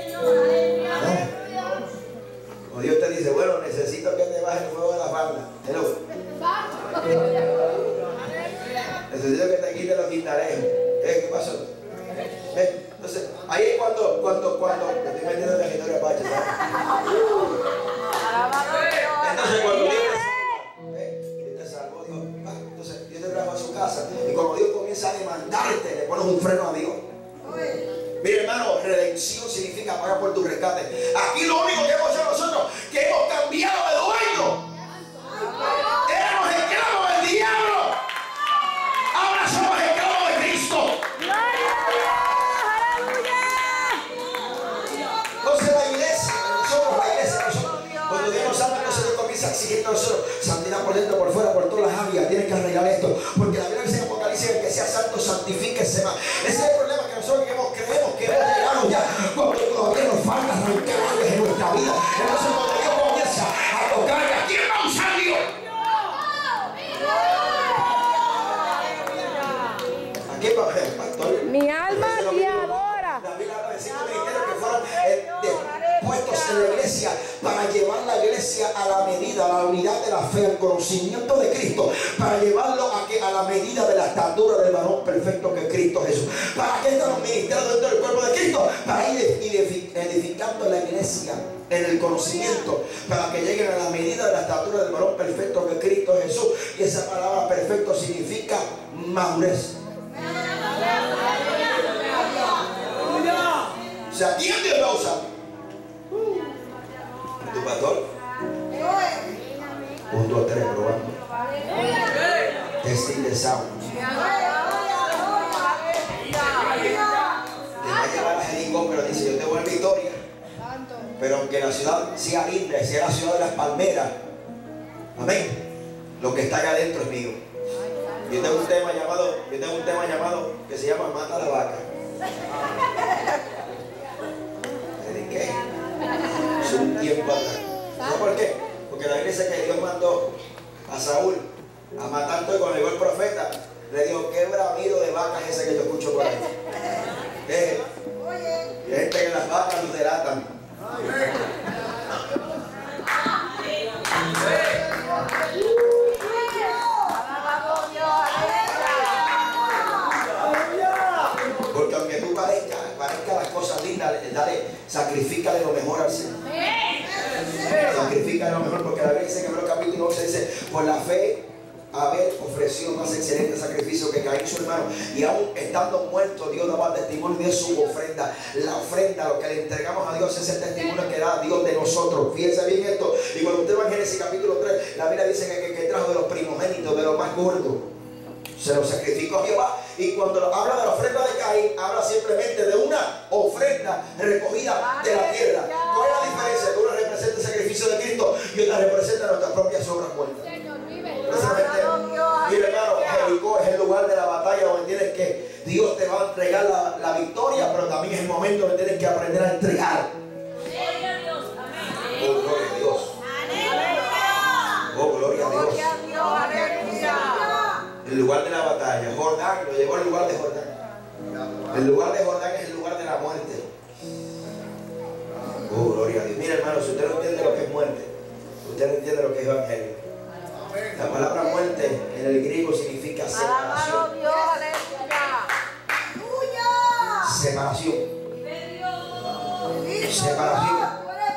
No. Cuando Dios te dice: bueno, necesito que te bajes el fuego de la falda. Hello. Necesito que te quites los quintarejos. ¿Eh? ¿Qué pasó? ¿Eh? Entonces, ahí es cuando, cuando, cuando, te estoy metiendo en la historia Apache, ¿sabes? Entonces, cuando Dios te, ¿eh? Dios te salvó, Dios, ah, entonces Dios te trajo a su casa, y cuando Dios comienza a demandarte, le pones un freno a Dios. Mira, hermano, redención significa pagar por tu rescate. Aquí lo único que hemos hecho nosotros, que hemos cambiado de dueño. Éramos esclavos del diablo, ahora somos esclavos de Cristo. Entonces la iglesia, nosotros la iglesia, nosotros, cuando Dios nos habla, entonces Dios comienza a exigir a nosotros santidad por dentro, por fuera, por todas las áreas. Tienes que arreglar esto, porque la Biblia dice en Apocalipsis: el que sea santo, santifíquese más. Ese es el problema, que nosotros creemos, creemos que hemos llegado ya, cuando todavía nos falta arrancar áreas en nuestra vida. Entonces cuando Dios comienza a tocar, ¿a quién va a usar Dios? para llevar la iglesia a la medida, a la unidad de la fe, al conocimiento de Cristo, para llevarlo a, que, a la medida de la estatura del varón perfecto que es Cristo Jesús. ¿Para qué están los ministerios dentro del cuerpo de Cristo? Para ir edificando la iglesia en el conocimiento, para que lleguen a la medida de la estatura del varón perfecto que es Cristo Jesús. Y esa palabra perfecto significa madurez. O sea, ¿quién Dios va a usar? ¿Tu pastor? Un, dos, tres, probando. Testing de sound. Te va a llevar a Jericó, pero dice, yo te voy a Victoria. Pero aunque la ciudad sea linda, sea la ciudad de las palmeras, amén, lo que está acá adentro es mío. Yo tengo un tema llamado, yo tengo un tema llamado que se llama Mata la vaca. ¿De qué? Es un tiempo atrás. ¿Sabes por qué? Porque la Biblia dice que Dios mandó a Saúl a matar todo, y cuando llegó el profeta le dijo, qué bramido de vacas ese que yo escucho por ahí. ¿Eh? Gente que las vacas nos delatan. Porque aunque tú parezcas parezca las cosas lindas, dale, sacrifícale lo mejor al Señor. Sacrifícale lo mejor, porque la Biblia dice que en el capítulo once dice, por la fe Abel ofreció más excelente sacrificio que Caín su hermano, y aún estando muerto Dios daba testimonio de su ofrenda. La ofrenda, lo que le entregamos a Dios, es el testimonio que da Dios de nosotros. Fíjense bien esto. Y cuando usted va en Génesis capítulo tres, la Biblia dice que, que, que trajo de los primogénitos, de los más gordos, se lo sacrificó a Jehová. Y cuando habla de la ofrenda de Caín, habla simplemente de una ofrenda recogida de la tierra. ¿Cuál es la diferencia? Que una representa el sacrificio de Cristo y otra representa nuestras propias obras muertas. Precisamente, mire hermano, Jericó es el lugar de la batalla donde tienes que, Dios te va a entregar la, la victoria, pero también es el momento donde tienes que aprender a entregar. Oh, gloria a Dios. Oh, gloria a Dios. El lugar de la batalla, Jordán, lo llevó al lugar de Jordán. El lugar de Jordán es el lugar de la muerte. Oh, gloria a Dios. Mira hermano, si usted no entiende lo que es muerte, usted no entiende lo que es evangelio. La palabra muerte en el griego significa separación. Separación. Separación.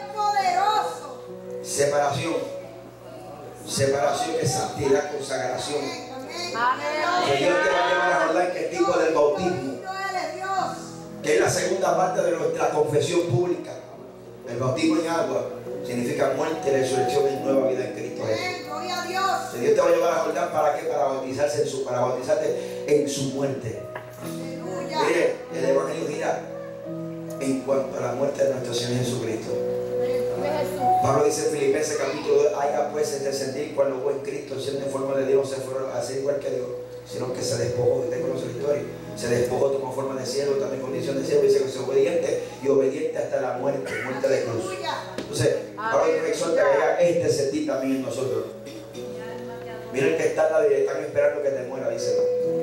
Separación. Separación es santidad, consagración. Que Dios te va a llevar a Jordán, que es tipo del bautismo, que es la segunda parte de nuestra confesión pública. El bautismo en agua significa muerte, resurrección y nueva vida en Cristo Jesús. Si Dios te va a llevar a Jordán, ¿para qué? Para bautizarse en su, para bautizarte en su muerte. Mire, el evangelio gira en cuanto a la muerte de nuestro Señor Jesucristo. Pablo dice en Filipenses capítulo dos, haya pues este sentir cuando hubo en Cristo, siendo en forma de Dios, se fueron a ser igual que Dios, sino que se despojó. Usted conoce la historia. Se despojó, tomó forma de siervo, también condición de siervo, dice que es obediente y obediente hasta la muerte, muerte de cruz. Entonces, Pablo nos exhorta que haya este sentir también en nosotros. Miren que está la están esperando que te muera, dice.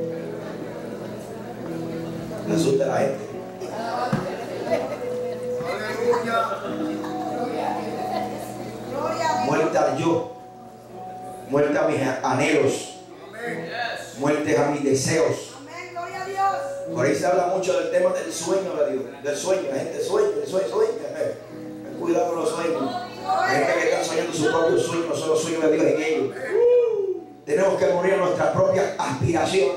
Le asusta a la gente. Muerte al yo, muerte a mis anhelos, muerte a mis deseos. Por ahí se habla mucho del tema del sueño de Dios, del sueño. La gente sueña, sueña, sueña. Ten cuidado con los sueños. La gente que está soñando sus propios sueños, no son los sueños de Dios en ellos. Tenemos que morir a nuestras propias aspiraciones,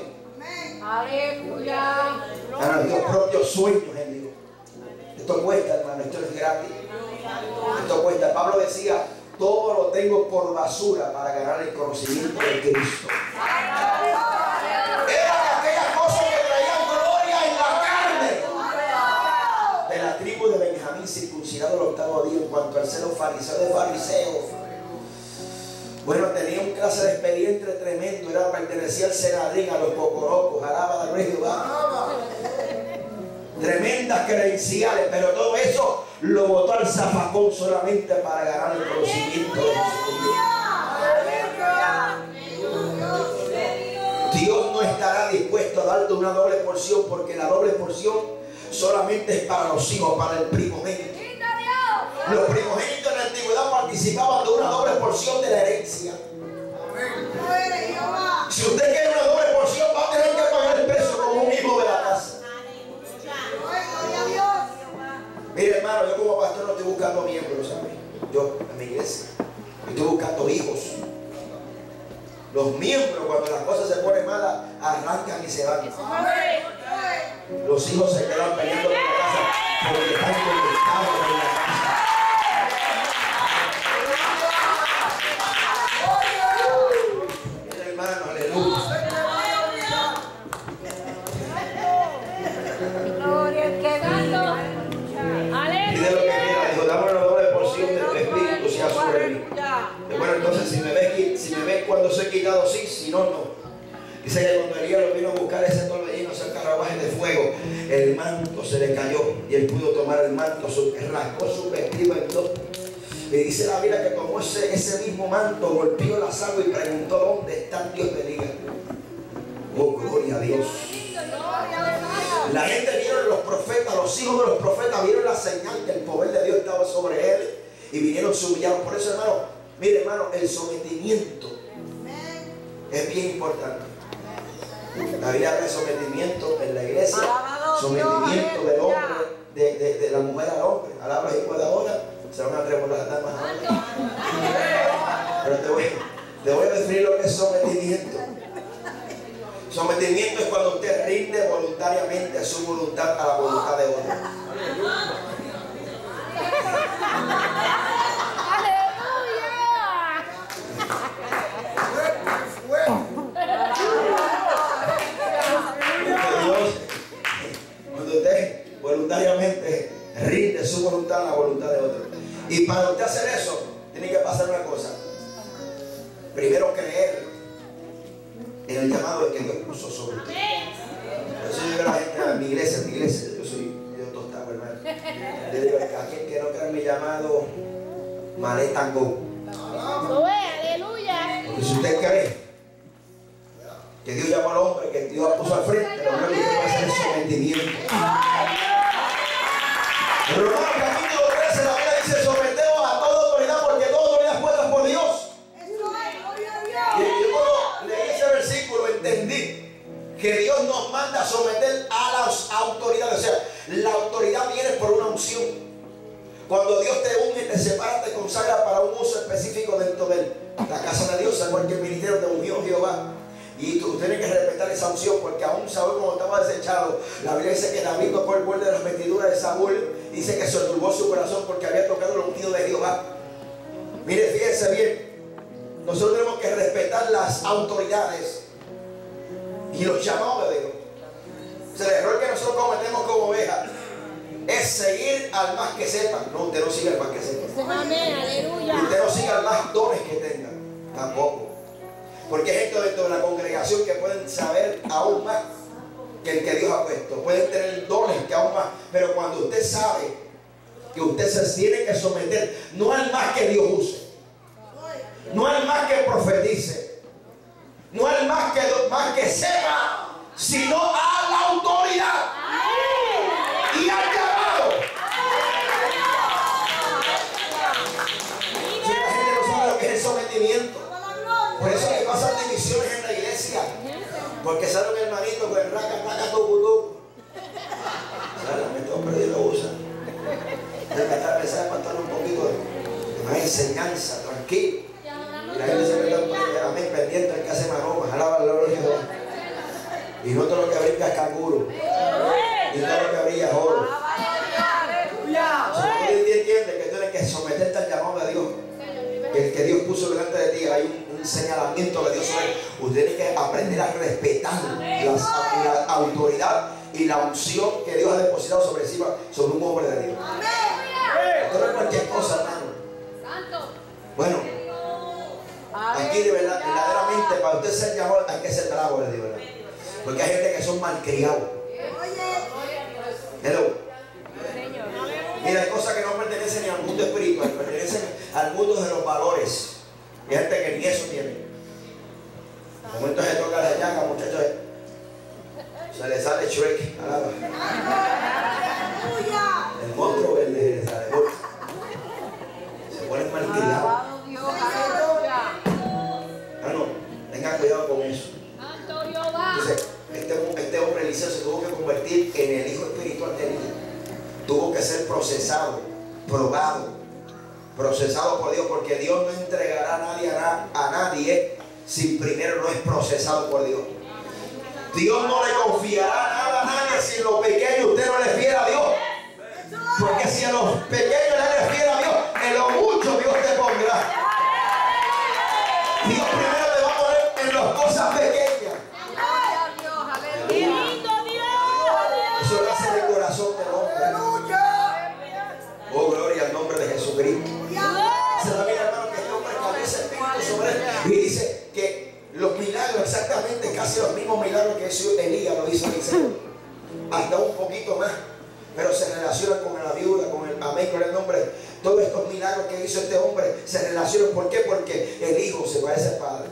a nuestros propios sueños en Dios. Esto cuesta, hermano, esto no es gratis. Esto cuesta. Pablo decía, todo lo tengo por basura para ganar el conocimiento de Cristo. Eran aquellas cosas que traían gloria en la carne. De la tribu de Benjamín, circuncidado el octavo día, en cuanto al celo fariseo de fariseos. Bueno, tenía un clase de expediente tremendo, era, pertenecía al Senadrín, a los cocorocos, alaba la gloria de Jehová. Tremendas credenciales, pero todo eso lo botó al zafacón solamente para ganar el conocimiento de Jesucristo. Dios no estará dispuesto a darte una doble porción, porque la doble porción solamente es para los hijos, para el primogénito. Los primogénitos en la antigüedad participaban de una doble porción de la herencia. Si usted quiere una doble porción, va a tener que pagar el precio como un hijo de la casa. Mire, hermano, yo como pastor no estoy buscando miembros, ¿sabes? Yo, en mi iglesia, estoy buscando hijos. Los miembros, cuando las cosas se ponen malas, arrancan y se van. Los hijos se quedan peleando en la casa porque están conectados en la casa. Mira, hermano, aleluya. Gloria al que vino. Pide lo que quiera, dijo, dame una doble porción de tu espíritu sea sobre mí. Bueno, entonces si me ves, si me ves cuando soy quitado, sí, si no, no. Dice que cuando Elías lo vino a buscar ese torbellino, ese carruaje de fuego, el manto se le cayó y él pudo tomar el manto, su, rascó su vestido en dos. Y dice la Biblia que tomó ese, ese mismo manto, golpeó las aguas y preguntó: ¿dónde está el Dios de Elías? Oh, gloria a Dios. La gente vieron los profetas, los hijos de los profetas vieron la señal que el poder de Dios estaba sobre él y vinieron, se humillaron. Por eso, hermano, mire, hermano, el sometimiento es bien importante. La Biblia habla de sometimiento en la iglesia, sometimiento del hombre, de, de, de la mujer al hombre. A la hija de ahora se van a atrever las damas ahora. Pero te voy, te voy a definir lo que es sometimiento. Sometimiento es cuando usted rinde voluntariamente su voluntad a la voluntad de otro. Cuando usted voluntariamente rinde su voluntad a la voluntad de otro. Y para usted hacer eso, tiene que pasar una cosa. Primero, creer en el llamado que Dios puso sobre usted. Por eso yo digo a la gente, a mi iglesia, a mi iglesia, yo soy yo tostado, hermano. Yo digo, a quien que no crea en mi llamado, manetango. Aleluya. Porque si usted cree que Dios llamó al hombre, que Dios lo puso al frente, lo único que puede hacer es sometimiento. En Romanos capítulo trece, la Biblia dice: someteos a toda autoridad, porque toda autoridad es puesta por Dios. Y yo cuando leí ese versículo entendí que Dios nos manda a someter a las autoridades. O sea, la autoridad viene por una unción. Cuando Dios te unge, te separa, te consagra para un uso específico dentro de la casa de Dios, a cualquier ministerio te ungió Jehová. Y tú tienes que respetar esa unción, porque aún Saúl, cuando estaba desechado, la Biblia dice que David tocó el borde de las vestiduras de Saúl. Dice que se turbó su corazón porque había tocado el ungido de Jehová. Mire, fíjense bien. Nosotros tenemos que respetar las autoridades y los llamados de Dios. O sea, el error que nosotros cometemos como ovejas es seguir al más que sepa. No, usted no sigue al más que sepa. Amén, aleluya. Usted no sigue al más dones que tenga. Tampoco. Porque hay gente dentro de la congregación que pueden saber aún más que el que Dios ha puesto. Pueden tener dones que aún más. Pero cuando usted sabe que usted se tiene que someter, no al más que Dios use, no al más que profetice, no al más que, más que sepa, sino a la autoridad y al llamado. Si la gente no sabe lo que es el sometimiento, por eso le pasan divisiones en la iglesia, porque sale un hermanito con el raca, raca, tucu, tucu. Sale, este hombre lo usa. Debe estar pensando en un poquito de más enseñanza, tranquilo. Y la gente se mete a mí pendiente el que hace maromas, alaba la gloria de Dios. Y no todo lo que brinca es canguro, y todo lo que brilla es oro. Si tú entiendes que tienes que someterte al llamado de Dios, que el que Dios puso delante de ti, hay un, un señalamiento de Dios sobre él. Usted tiene que aprender a respetar las, la autoridad y la unción que Dios ha depositado sobre encima, sobre un hombre de Dios. Esto no es cualquier cosa, hermano. Bueno, aquí de verdad, verdaderamente, para usted ser llamado hay que ser bravo, de verdad. Porque hay gente que son malcriados. Hello. Mira, hay cosas que no pertenecen ni al mundo espiritual, pertenecen al mundo de los valores. Hay gente que ni eso tiene. En el momento se toca la llaga, muchachos, se le sale Shrek, alaba. El monstruo verde le sale. convertir en el hijo espiritual de Dios, tuvo que ser procesado, probado, procesado por Dios, porque Dios no entregará a nadie a, a nadie si primero no es procesado por Dios. Dios no le confiará nada a nadie si en lo pequeño usted no le fiel a Dios. Porque si en los pequeños le fiel a Dios, en lo mucho Dios te pondrá. Dios primero te va a poner en las cosas pequeñas. Eso lo hace en el corazón del hombre. Oh, gloria al nombre de Jesucristo. Se da bien, hermano, que este hombre cambió ese espíritu sobre él. Y dice que los milagros, exactamente casi los mismos milagros que hizo Elías, lo hizo Eliseo. Hasta un poquito más. Pero se relaciona con la viuda, con el amén, con el nombre. Todos estos milagros que hizo este hombre se relacionan. ¿Por qué? Porque el hijo se parece al padre.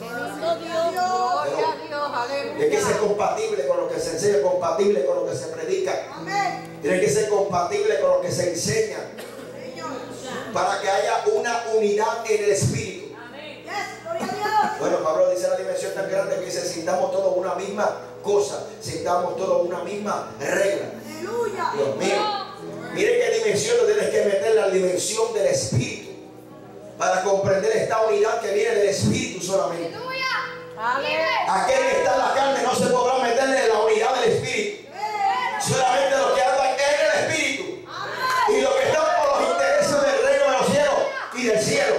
Tiene que ser compatible con lo que se enseña, compatible con lo que se predica. Tiene que ser compatible con lo que se enseña. Para que haya una unidad en el espíritu. Bueno, Pablo dice la dimensión tan grande que dice: sintamos todos una misma cosa, sintamos todos una misma regla. Dios mío, mire qué dimensión lo tienes que meter, la dimensión del espíritu, para comprender esta unidad que viene del espíritu solamente. Aquel que está en la carne no se podrá meterle en la unidad del espíritu. Solamente los que andan en el espíritu y los que están por los intereses del reino de los cielos y del cielo.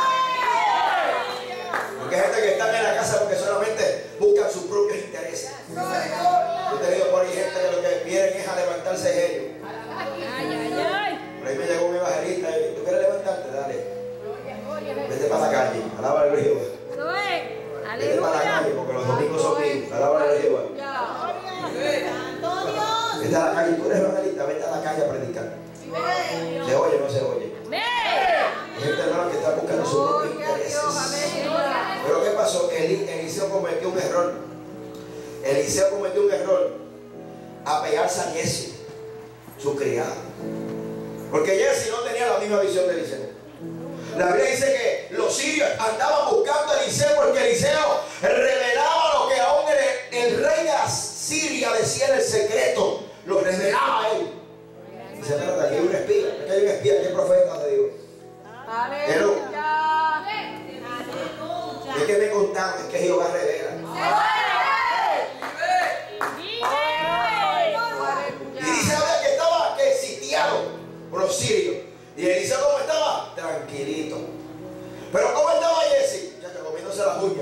Porque hay gente que está en la casa porque solamente buscan sus propios intereses. Yo he tenido por ahí gente que lo que vienen es a levantarse ellos. Por ahí me llegó un evangelista y ¿tú quieres levantarte? Dale. Vete para la calle, alaba al Jehová. Vete para la calle porque los domingos son míos, alaba al Jehová. Vete a la calle, tú eres evangelista, vete a la calle a predicar. ¿Se oye o no se oye? Hay gente, hermano, que está buscando sus propios intereses. Pero ¿qué pasó? Eliseo cometió un error. Eliseo cometió un error a pegarse a Jesse, su criado. Porque Jesse no tenía la misma visión de Eliseo. La Biblia dice que los sirios andaban buscando a Eliseo porque Eliseo revelaba lo que aún el, el rey de Siria decía en el secreto. Lo revelaba a él. Dice: espérate, aquí hay un espía, aquí hay un espía, aquí hay profeta de Dios. Pero es que me contaron, es que Jehová revela. Y dice la Biblia que estaba que sitiado por los sirios. Y Eliseo, ¿cómo estaba? Tranquilito. Pero ¿cómo estaba Jesse? Ya que comiéndose las uñas.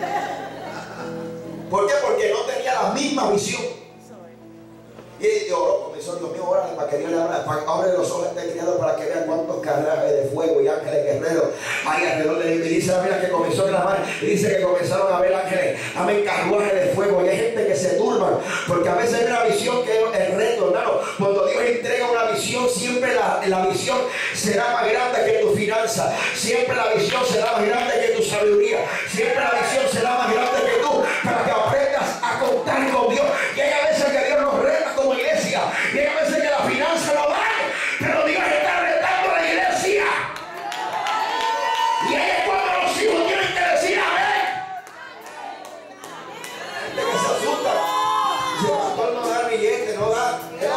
¿Por qué? Porque no tenía la misma visión. Y oró, comenzó: Dios mío, órale para que Dios le abra, abre los ojos de este criado para que vean cuántos carruajes de fuego y ángeles guerreros hay alrededor de él. Y dice la Biblia que comenzó a clamar, y dice que comenzaron a ver ángeles, amén, carruajes de fuego. Y hay gente que se turban, porque a veces hay una visión que es el reto, hermano. Cuando Dios entrega una visión, siempre la, la visión será más grande que tu finanza, siempre la visión será más grande que tu sabiduría, siempre la visión será más grande que tú, para que aprendas a contar con Dios. Y hay a veces que Dios nos reta como iglesia, y hay veces que la finanza no vale, pero Dios está retando a la iglesia. Y ahí es cuando los hijos tienen que decir amén. Gente que se asusta, dice: pastor, no da billete, no da.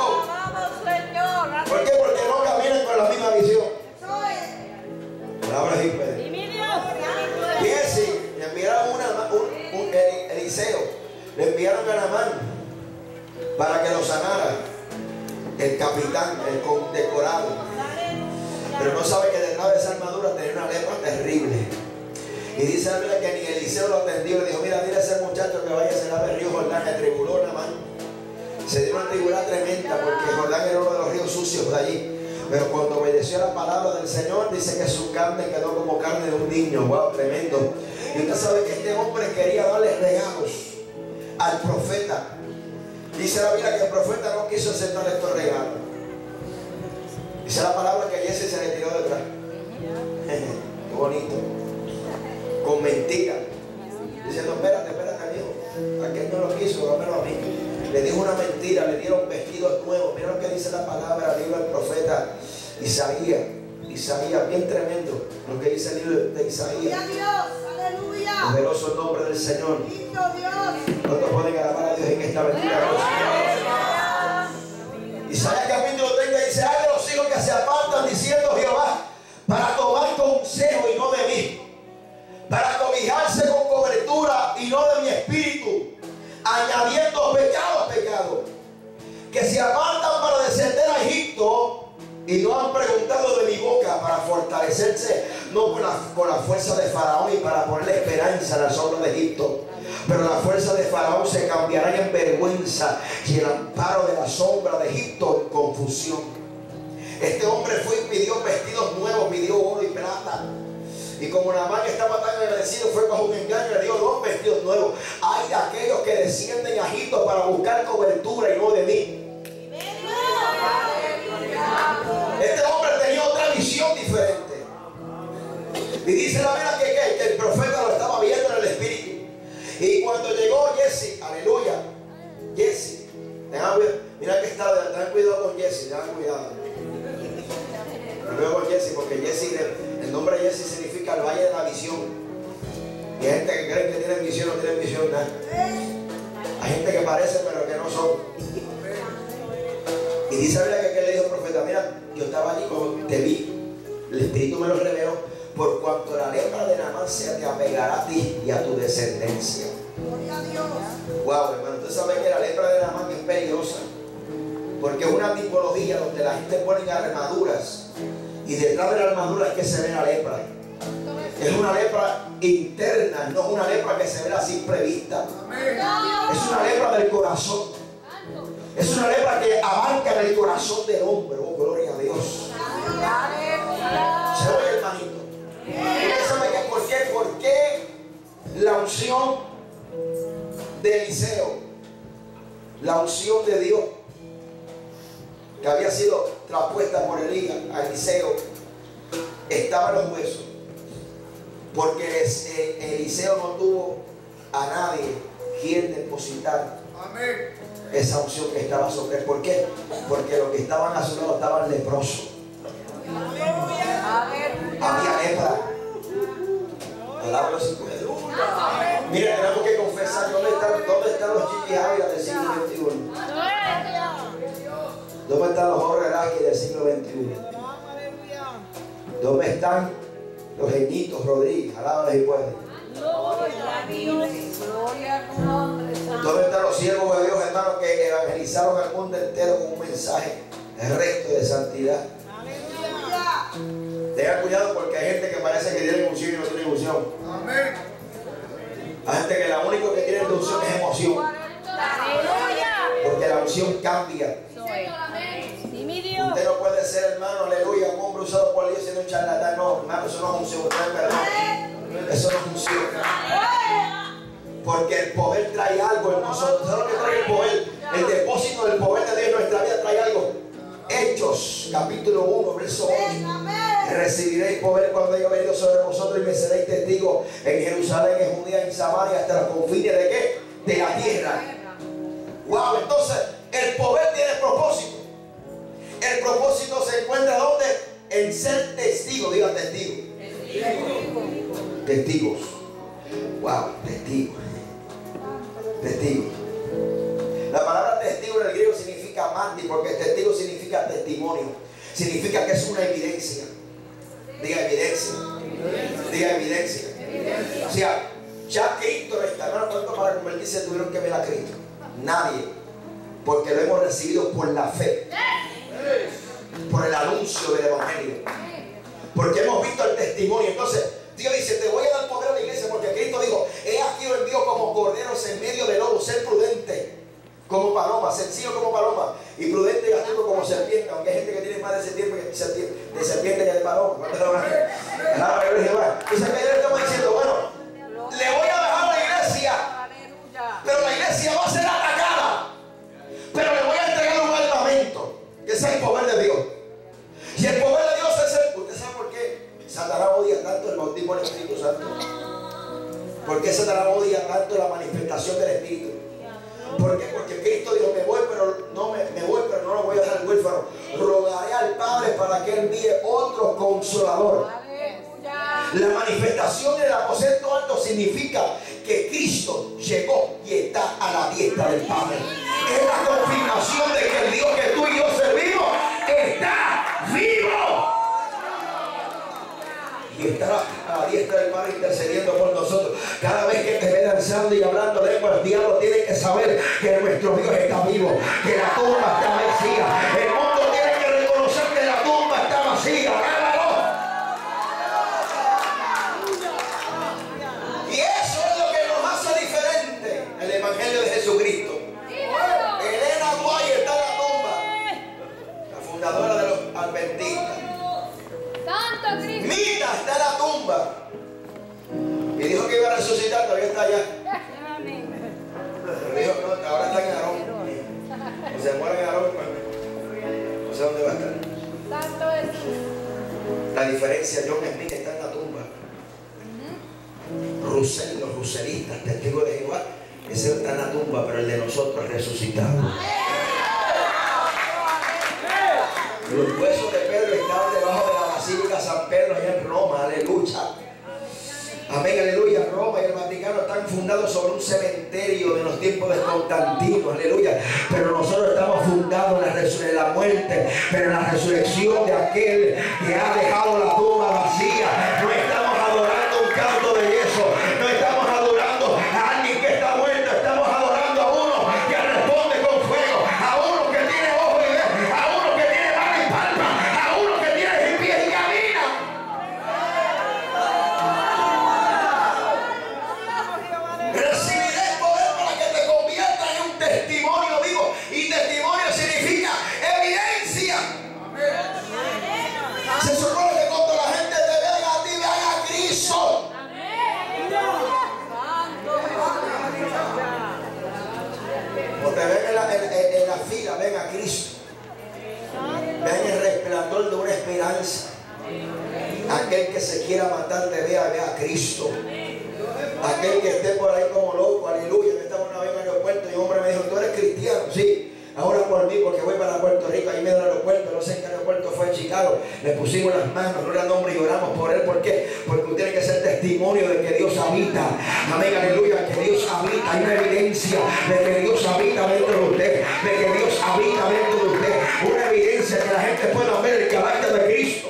No. ¿Por qué? Porque no caminan con la misma visión. Palabra de Jesse le enviaron una, un, un Eliseo, le enviaron a Naamán para que lo sanara el capitán, el condecorado. Pero no sabe que detrás de esa armadura tenía una lepra terrible. Y dice la Biblia que ni Eliseo lo atendió. Le dijo: mira, dile a ese muchacho que vaya a cenar el río Jordán. El tribuló Naamán. Se dio una tribulada tremenda porque Jordán era uno de los ríos sucios de allí. Pero cuando obedeció a la palabra del Señor, dice que su carne quedó como carne de un niño. Wow, tremendo. Y usted sabe que este hombre quería darle regalos al profeta. Dice la Biblia que el profeta no quiso aceptar estos regalos. Dice la palabra que Jesse se le tiró detrás. Qué bonito. Con mentira. Diciendo: espérate, espérate, amigo. Aquel no lo quiso, dámelo a mí. Le dijo una mentira, le dieron vestidos nuevos. Mira lo que dice la palabra, el libro del profeta Isaías. Isaías, bien tremendo lo que dice el libro de Isaías. Poderoso el nombre del Señor. ¿Cuántos pueden alabar a Dios en esta bendita noche? Isaías capítulo treinta dice: hay de los hijos que se apartan diciendo Jehová, para tomar consejo y no de mí, para cobijarse con cobertura y no de mi espíritu, añadiendo pecado a pecado, que se apartan para descender a Egipto y no han preguntado de mi boca, para fortalecerse no con la, con la fuerza de Faraón y para poner esperanza en la sombra de Egipto. Pero la fuerza de Faraón se cambiará en vergüenza y el amparo de la sombra de Egipto en confusión. Este hombre fue y pidió vestidos nuevos, pidió oro y plata. Y como Naamán estaba tan agradecido, fue bajo un engaño y le dio dos vestidos nuevos. Hay de aquellos que descienden a Egipto para buscar cobertura y no de mí. Este hombre tenía otra visión diferente. Y dice la Biblia que, que, que el profeta lo estaba viendo en el espíritu. Y cuando llegó Jesse, aleluya, Jesse, tengan, mira que está, tengan cuidado con Jesse, tengan cuidado. Cuidado con Jesse, porque Jesse, el nombre Jesse significa el valle de la visión. Y hay gente que cree que tienen visión, no tienen visión nada. Hay gente que parece pero que no son. Y dice la Biblia que le dijo al profeta: mira, yo estaba allí cuando te vi, el Espíritu me lo reveló, por cuanto la lepra de Naamán se te apegará a ti y a tu descendencia. Gloria a Dios. Wow, hermano, usted sabe que la lepra de Naamán es peligrosa, porque es una tipología donde la gente pone armaduras y detrás de la armadura es que se ve la lepra. Es una lepra interna, no es una lepra que se ve a simple vista. Es una lepra del corazón. Es una lepra que abarca en el corazón del hombre. Oh, gloria a Dios. Se oye, hermanito. ¿Usted sabe que por qué? ¿Por qué la unción de Eliseo, la unción de Dios que había sido traspuesta por Elías a Eliseo, estaba en los huesos? Porque Eliseo no tuvo a nadie quien depositar esa unción que estaba sobre él. ¿Por qué? Porque los que estaban a su lado estaban leprosos. Había lepra. Palabras sin poder. Mira, tenemos que confesar dónde están, dónde están los Chiquis Ávila del siglo veintiuno. ¿Dónde están los Jorge Velázquez del siglo veintiuno? ¿Dónde están los Genitos Rodríguez? Alábales y pueden. ¿Dónde están los siervos de Dios, hermanos, que evangelizaron al mundo entero con un mensaje recto de santidad? Tengan cuidado porque hay gente que parece que tiene unción y no tiene unción. Hay gente que la única que tiene unción es emoción. Porque la unción cambia. Usted no puede ser, hermano, aleluya, un hombre usado por Dios siendo un charlatán. No, hermano, eso no es unción. Usted es perdón. Eso no es unción. Porque el poder trae algo en nosotros. ¿Sabes lo que trae el poder? El depósito del poder de Dios en nuestra vida trae algo. Hechos, capítulo uno, verso ocho. Recibiréis poder cuando haya venido sobre vosotros y me seréis testigos en Jerusalén, en Judea, en Samaria, hasta los confines de qué? De la tierra. Wow, entonces el poder tiene propósito. El propósito se encuentra ¿dónde? En ser testigo. Diga testigo. Testigos. Wow, testigos. Testigos. La palabra testigo en el griego significa mártir, porque testigo significa testimonio. Significa que es una evidencia. Diga evidencia. Diga evidencia. O sea, ya Cristo no está. Hermano, ¿cuánto para convertirse tuvieron que ver a Cristo? Nadie. Porque lo hemos recibido por la fe. Por el anuncio del Evangelio. Porque hemos visto el testimonio. Entonces, Dios dice, te voy a dar poder a la iglesia, porque Cristo dijo, he aquí os envío como corderos en medio de lobos. Ser prudente como paloma, sencillo como paloma, y prudente y astuto como serpiente. Aunque hay gente que tiene más de serpiente que de serpiente, de serpiente que de paloma. Entonces, que Él estamos diciendo, bueno, le voy a dejar a la iglesia, pero la iglesia va a ser atacada, pero le voy a entregar un armamento, que es el poder de Dios. Y el poder de Dios es el... ¿Usted sabe por qué Satanás odia tanto el bautismo del Espíritu Santo? ¿Por qué Satanás odia tanto la manifestación del Espíritu? ¿Por qué? Porque Cristo dijo, me voy, pero no me, me voy, pero no lo voy a dejar huérfano. Rogaré al Padre para que envíe otro consolador. La manifestación del aposento alto significa que Cristo llegó y está a la diestra del Padre. Es la confirmación de que el Dios que tú y yo servimos y estará a la diestra del Padre intercediendo por nosotros. Cada vez que te ve danzando y hablando lengua, el diablo tiene que saber que nuestro Dios está vivo, que la tumba está vacía. El mundo tiene que reconocer que la tumba está vacía. ¡Alábalo! Y eso es lo que nos hace diferente el Evangelio de Jesucristo. Elena Guay está en la tumba, la fundadora de los adventistas. Santo Cristo. Mita está en la tumba y dijo que iba a resucitar, todavía está allá. Pero dijo no, ahora está en Aarón. O se muere en Aarón, no sé dónde va a estar. Santo Jesús. La diferencia, John Smith está en la tumba. Russell, los ruselistas, testigos de Jehová, ese está en la tumba, pero el de nosotros es resucitado. Los huesos de Pedro estaban debajo de la Basílica San Pedro allá en Roma, aleluya. Amén, aleluya. Roma y el Vaticano están fundados sobre un cementerio de los tiempos de Constantino, aleluya. Pero nosotros estamos fundados en la, en la muerte, pero en la resurrección de aquel que ha dejado la tumba vacía. No estamos adorando un canto de yeso, no estamos adorando a alguien que está muerto, estamos adorando a uno que responde con fuego, a uno que tiene ojo y ve, a uno que tiene mano y palma, a uno que tiene pies y camina. Recibiré poder para que te conviertas en un testimonio vivo, y testimonio significa evidencia. Se supone que cuando la gente te vea a ti, vean a Cristo. O te ven en la, en, en, en la fila, ven a Cristo. Ven el resplandor de una esperanza. Aquel que se quiera matar te vea, vea a Cristo. Aquel que esté por ahí como loco, aleluya. Yo estaba una vez en el aeropuerto y un hombre me dijo, ¿tú eres cristiano? Sí. Ahora por mí porque voy para Puerto Rico, ahí me da el aeropuerto, no sé en qué aeropuerto fue, en Chicago. Le pusimos las manos, no era nombre y oramos por él. ¿Por qué? Porque usted tiene que ser testimonio de que Dios habita. Amén, aleluya, que Dios habita. Hay una evidencia de que Dios habita dentro de usted, de que Dios habita dentro de usted. Una evidencia que la gente pueda ver el carácter de Cristo.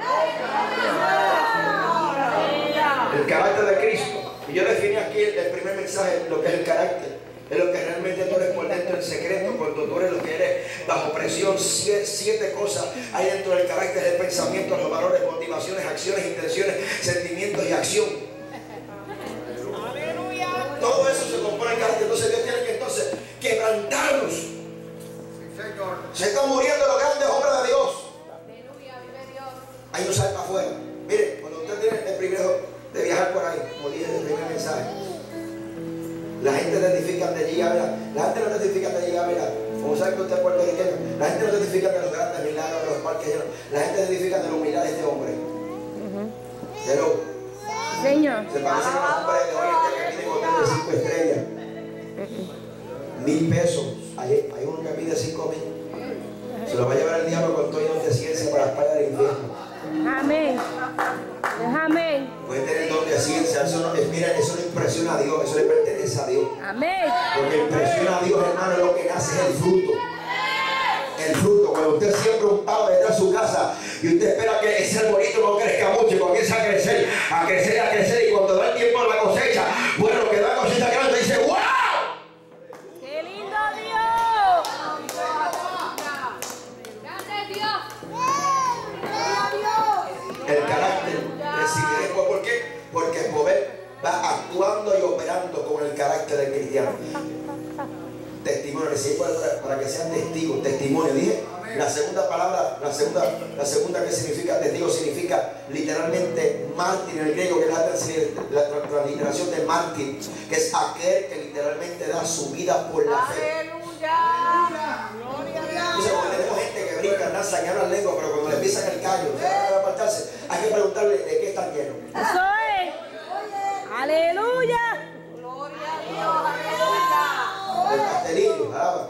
El carácter de Cristo. Y yo definí aquí el, el primer mensaje, lo que es el carácter. Es lo que realmente tú eres por dentro, el secreto, cuando tú eres lo que eres bajo presión. Siete, siete cosas hay dentro del carácter: el pensamiento, los valores, motivaciones, acciones, intenciones, sentimientos y acción. Aleluya. Todo eso se compone en carácter. Entonces Dios tiene que entonces quebrantarnos. Se están muriendo los grandes hombres de Dios. Aleluya, vive Dios. Hay un salto afuera. Mire, cuando usted tiene el primero de viajar por ahí, como dije en el primer mensaje, la gente testifica de allí a ver. La gente no testifica de allí a ver. Como sabe que usted es puertorriqueño, la gente no testifica de los grandes milagros, de los parques llenos. La gente testifica de la humildad de este hombre. Pero Señor. se parece a los hombres de hoy en día que tienen hotel de cinco estrellas. Mil pesos. Hay, hay uno que pide cinco mil. Se lo va a llevar el diablo con todo y de ciencia para la espalda del infierno. Amén. Amén. Puede tener don de ciencia. Eso no, mira, eso no impresiona a Dios, eso le pertenece a Dios. Amén. Porque impresiona a Dios, hermano, lo que nace es el fruto. El fruto. Cuando usted siembra un palo detrás de su casa y usted espera que ese arbolito no crezca mucho y comienza a crecer, a crecer, a crecer, y cuando da el tiempo de la cosecha, bueno, que da cosecha grande, dice ¡wow! ¡Qué lindo Dios! ¡Grande Dios! El carácter recibiré. ¿Por qué? Porque el poder va actuando y operando con el carácter del cristiano. Testimonio, recibir para, para que sean testigos. Testimonio, dije. La segunda palabra, la segunda, la segunda que significa testigo, significa literalmente mártir en el griego, que es la, la, la transliteración de mártir, que es aquel que literalmente da su vida por la fe. Aleluya. Gloria a Dios. Entonces, cuando tenemos gente que brinca, danza y habla lengua, pero cuando le pisan el callo, se van a apartarse, hay que preguntarle de qué están llenos. Eso es. Aleluya. Gloria a Dios. Aleluya. El pastelillo, alaba.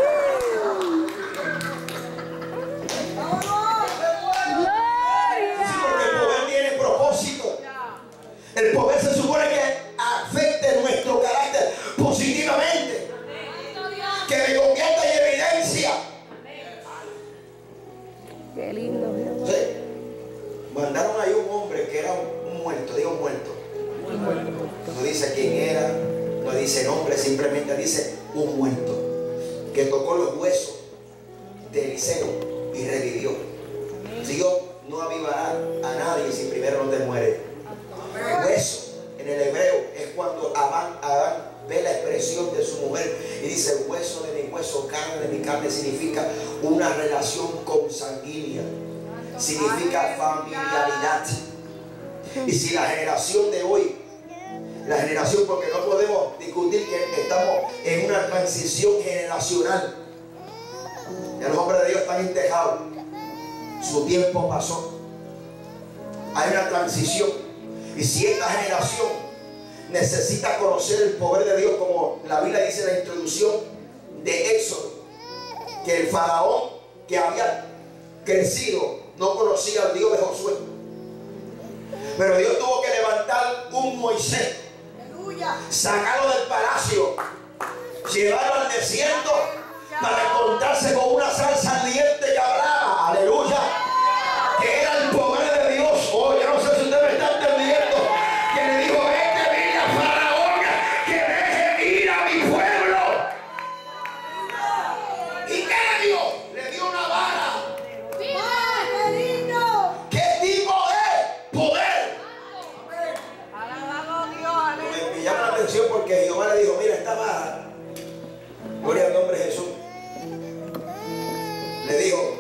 Sí, porque el poder tiene propósito. El poder se supone que afecte nuestro carácter positivamente, que me convierta en evidencia. Qué lindo Dios. Sí. Mandaron ahí un hombre que era un muerto, digo muerto. No dice quién era, no dice nombre, simplemente dice un muerto que tocó los huesos de Eliseo y revivió. Dios no avivará a nadie si primero no te muere. Hueso en el hebreo es cuando Adán, Adán ve la expresión de su mujer y dice hueso de mi hueso, carne de mi carne. Significa una relación consanguínea, significa familiaridad. Y si la generación de hoy, la generación, porque no podemos discutir que estamos en una transición generacional, ya los hombres de Dios están entejados, su tiempo pasó, hay una transición. Y si esta generación necesita conocer el poder de Dios, como la Biblia dice en la introducción de Éxodo, que el faraón que había crecido no conocía al Dios de Josué, pero Dios tuvo que levantar un Moisés, sacarlo del palacio, llevarlo al desierto para encontrarse con una salsa ardiente que hablaba, aleluya, que era el poder de Dios. Oh, yo no sé si usted me está entendiendo, que le dijo, vete, dile a Faraón que deje ir a mi pueblo. ¿Y qué le dio? Le dio una vara. ¿Qué tipo de poder? Me, me llama la atención porque Jehová le dijo, mira esta vara, gloria al nombre de Jesús. Le dijo,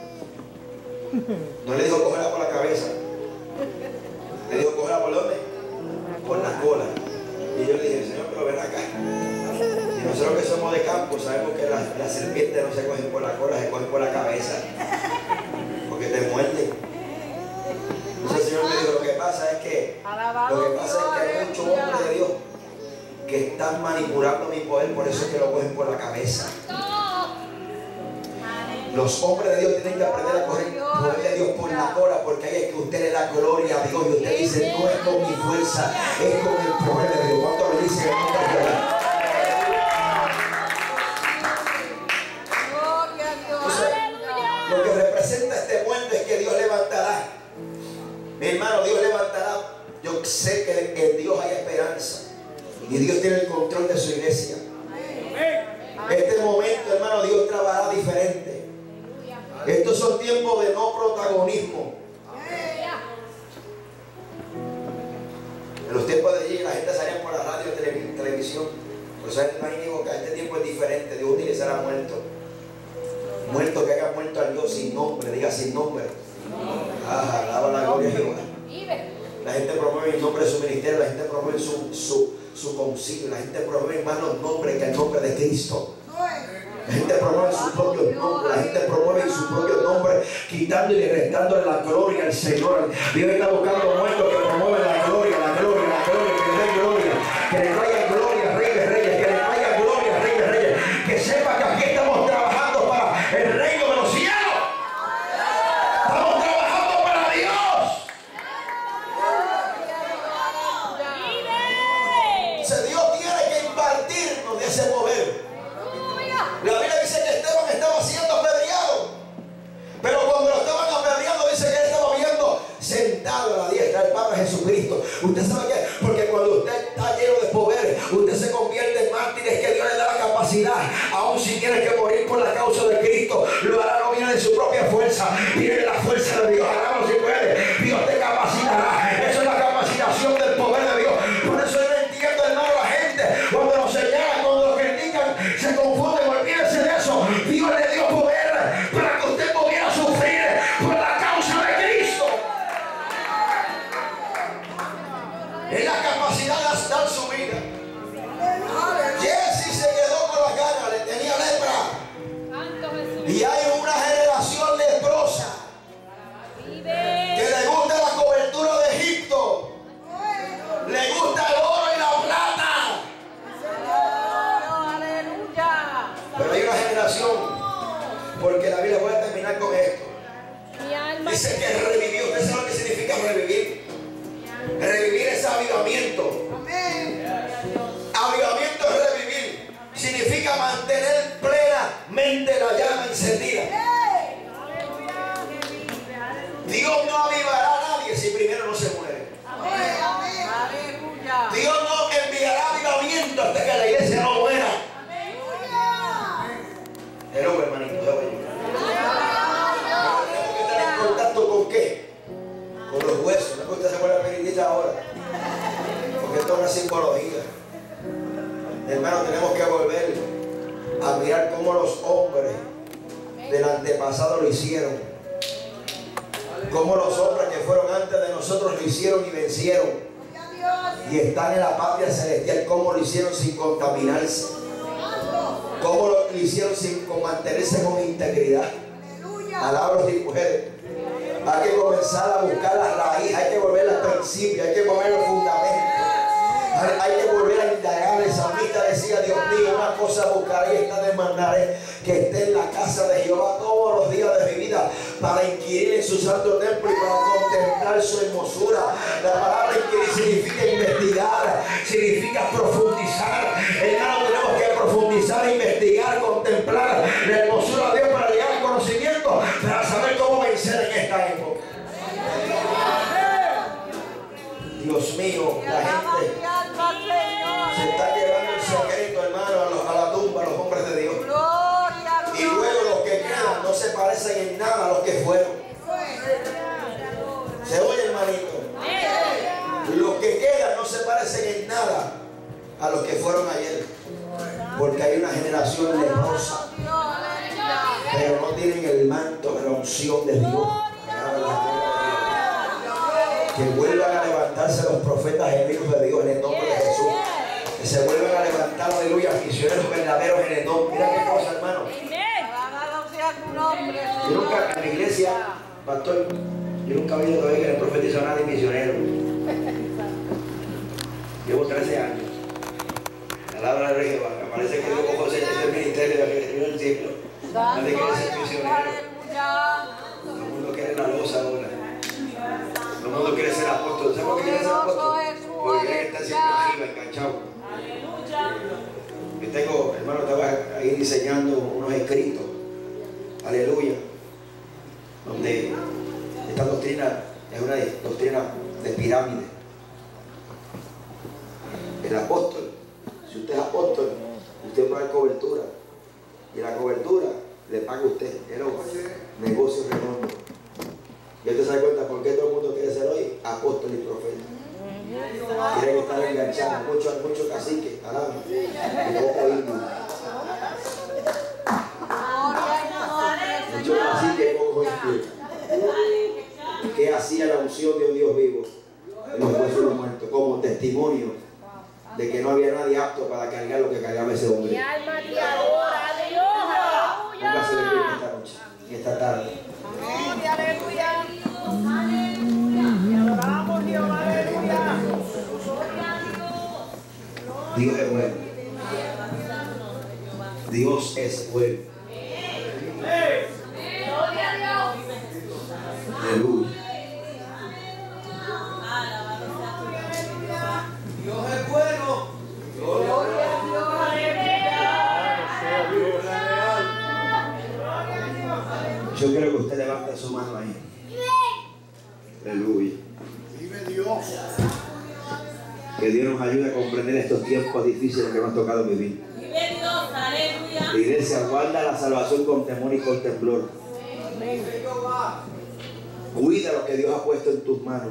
no le dijo cógela por la cabeza, le dijo cógela por dónde, por la cola. Y yo le dije, Señor, pero ven acá. Y nosotros que somos de campo sabemos que las la serpientes no se cogen por la cola, se cogen por la cabeza, porque te muerden. Entonces el Señor me dijo, lo que pasa es que lo que pasa es que hay muchos hombres de Dios que están manipulando mi poder, por eso es que lo cogen por la cabeza. Los hombres de Dios tienen que aprender a coger el poder de Dios por la cola, porque ahí es que usted le da gloria a Dios y usted dice, no es con mi fuerza, es con el poder de Dios. ¿Cuánto le dice que no está llorando? Lo que representa este muerto es que Dios levantará. Mi hermano, Dios levantará. Yo sé que en Dios hay esperanza y Dios tiene el control de su iglesia. Este momento, hermano, Dios trabajará diferente. Estos son tiempos de no protagonismo. En los tiempos de allí la gente salía por la radio y televisión. Por eso no hay que este tiempo es diferente. Dios utilizará muertos. Muertos que hayan muerto al Dios sin nombre. Diga sin nombre. Ah, alaba la gloria de Jehová. La gente promueve el nombre de su ministerio. La gente promueve su, su, su concilio. La gente promueve más los nombres que el nombre de Cristo. La gente promueve sus propios nombres, la gente promueve sus propios nombres, quitando y restándole la gloria al Señor. Dios está buscando muertos que promueven la gloria, la gloria, la gloria, que le den gloria, que le traigan gloria, Rey de Reyes, que le traigan gloria, Rey de Reyes, que sepa que aquí estamos trabajando para el reino de los cielos. Estamos trabajando para Dios. O Dios tiene que impartirnos de ese poder. La Biblia dice que Esteban estaba siendo apedreado, pero cuando lo estaban apedreando dice que él estaba viendo sentado a la diestra del Padre Jesucristo. ¿Usted sabe qué? Porque cuando usted está lleno de poder, usted se convierte en mártires que Dios le da la capacidad. Aun si tiene que morir por la causa de Cristo, lo hará, no viene de su propia fuerza, viene de la fuerza de Dios. Hagamos si puede, Dios te capacitará. Eso es la capacitación del poder de Dios. Por eso yo no entiendo, hermano, la gente cuando lo señalan, cuando lo critican, se confunden. Olvídense de eso. Dios le dio poder para que usted pudiera sufrir por la causa de Cristo. Es la capacidad de dar su vida. Jesse se quedó con las ganas, le tenía lepra. Y hay una generación leprosa que le gusta la cobertura de Egipto, le gusta el oro y la plata. Pero hay una generación, porque la Biblia voy a terminar con esto. Dice que revivió. ¿Usted sabe lo que significa revivir? Revivir es avivamiento. Avivamiento es revivir. Significa mantener plenamente la llama encendida. Dios no avivará a nadie si primero no se muere. hasta que la iglesia no muera. El hombre, hermanito, de hoy. Tenemos que estar en contacto con qué? Con los huesos. No es que usted se vuelva peritista ahora, porque esto es una simbología. Hermano, tenemos que volver a mirar cómo los hombres del antepasado lo hicieron, cómo los hombres que fueron antes de nosotros lo hicieron y vencieron, y están en la patria celestial, cómo lo hicieron sin contaminarse, cómo lo hicieron sin con mantenerse con integridad. Palabras y mujeres, hay que comenzar a buscar la raíz, hay que volver al principio, hay que volver al fundamento. Hay que volver a indagar. El salmista decía: Dios mío, una cosa buscaré y esta demandaré, que esté en la casa de Jehová todos los días de mi vida, para inquirir en su santo templo y para contemplar su hermosura. La palabra inquirir significa investigar, significa profundizar. Hermano, tenemos que profundizar, investigar, contemplar la hermosura de Dios para llegar al conocimiento, para saber cómo vencer en esta época. Dios mío, la gente se está llevando el secreto, hermano, a, los, a la tumba, a los hombres de Dios. Y luego los que quedan no se parecen en nada a los que fueron. ¿Se oye, hermanito? Los que quedan no se parecen en nada a los que fueron ayer. Porque hay una generación leprosa, pero no tienen el manto de la unción de Dios. Que vuelvan a levantarse los profetas genuinos de Dios en el nombre de Jesús. Que se vuelvan a levantar, aleluya, misioneros verdaderos en el nombre. Mira qué cosa, hermano. Yo nunca, en la iglesia, pastor, yo nunca he oído todavía que le profetiza nada de misionero. Llevo trece años. La palabra de Jehová. Me parece que Dios cojo ese ministerio del siglo. Nadie quiere ser misionero. Todo el mundo quiere la loza ahora. Todo el mundo quiere ser apóstol. ¿Sabes por qué quiere ser apóstol? Porque quiere estar siempre arriba, enganchado. Yo tengo, hermano, estaba ahí diseñando unos escritos. Aleluya. Donde esta doctrina es una doctrina de pirámide. El apóstol, si usted es apóstol, usted paga cobertura. Y la cobertura le paga usted. Es un negocio redondo. ¿Y usted se da cuenta por qué todo el mundo quiere ser hoy apóstol y profeta? Quieren estar enganchados, muchos muchos caciques, alaba, y poco indio. Muchos caciques y poco indio. ¿Qué hacía la unción de un Dios vivo en los huesos de los muertos? Como testimonio de que no había nadie apto para cargar lo que cargaba ese hombre. Mi alma te adora a Dios. Póngase de pie esta noche, en esta tarde. Aleluya. Dios es bueno. Dios es bueno. Aleluya. Dios es bueno. Yo quiero que usted levante su mano ahí. Aleluya. Vive Dios. Que Dios nos ayude a comprender estos tiempos difíciles que nos ha tocado vivir. Vive Dios, aleluya. La iglesia guarda la salvación con temor y con temblor. Cuida lo que Dios ha puesto en tus manos.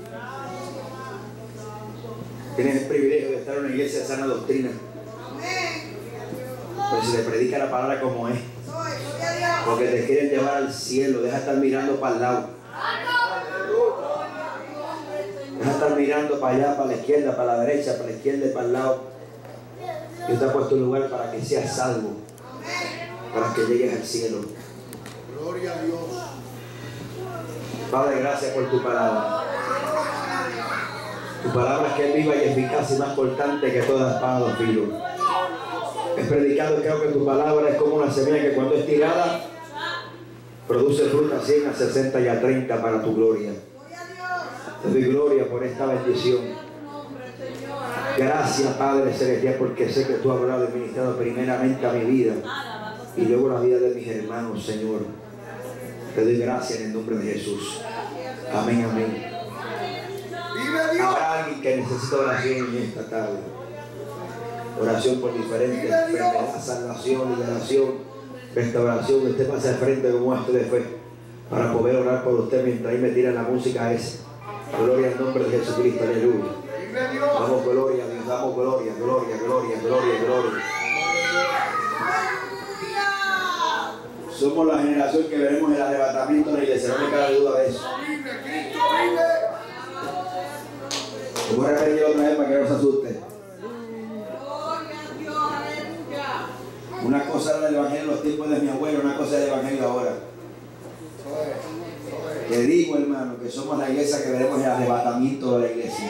Tienes el privilegio de estar en una iglesia de sana doctrina. Pero si le predica la palabra como es, porque te quieren llevar al cielo, deja de estar mirando para el lado. Deja de estar mirando para allá, para la izquierda, para la derecha, para la izquierda y para el lado. Dios te ha puesto un lugar para que seas salvo, para que llegues al cielo. Gloria a Dios. Padre, gracias por tu palabra. Tu palabra es que es viva y eficaz y más cortante que toda espada de filo. He predicado y creo que tu palabra es como una semilla que cuando es tirada produce fruta a cien, a sesenta y a treinta para tu gloria. Te doy gloria por esta bendición. Gracias, Padre Celestial, porque sé que tú has hablado y ministrado primeramente a mi vida y luego la vida de mis hermanos, Señor. Te doy gracias en el nombre de Jesús. Amén, amén. Vive Dios. Habrá alguien que necesita oración en esta tarde. oración por diferentes enfermedades, salvación, liberación, restauración. Usted pasa al frente con un acto de fe para poder orar por usted mientras ahí me tira la música esa. Gloria al nombre de Jesucristo, aleluya. Damos gloria a Dios, damos gloria, gloria, gloria, gloria, gloria. Somos la generación que veremos el arrebatamiento de la iglesia, no me cabe duda de eso. Voy a repetir otra vez para que no se asuste. Una cosa era el evangelio en los tiempos de mi abuelo, una cosa es el evangelio ahora. Te digo, hermano, que somos la iglesia que veremos el arrebatamiento de la iglesia.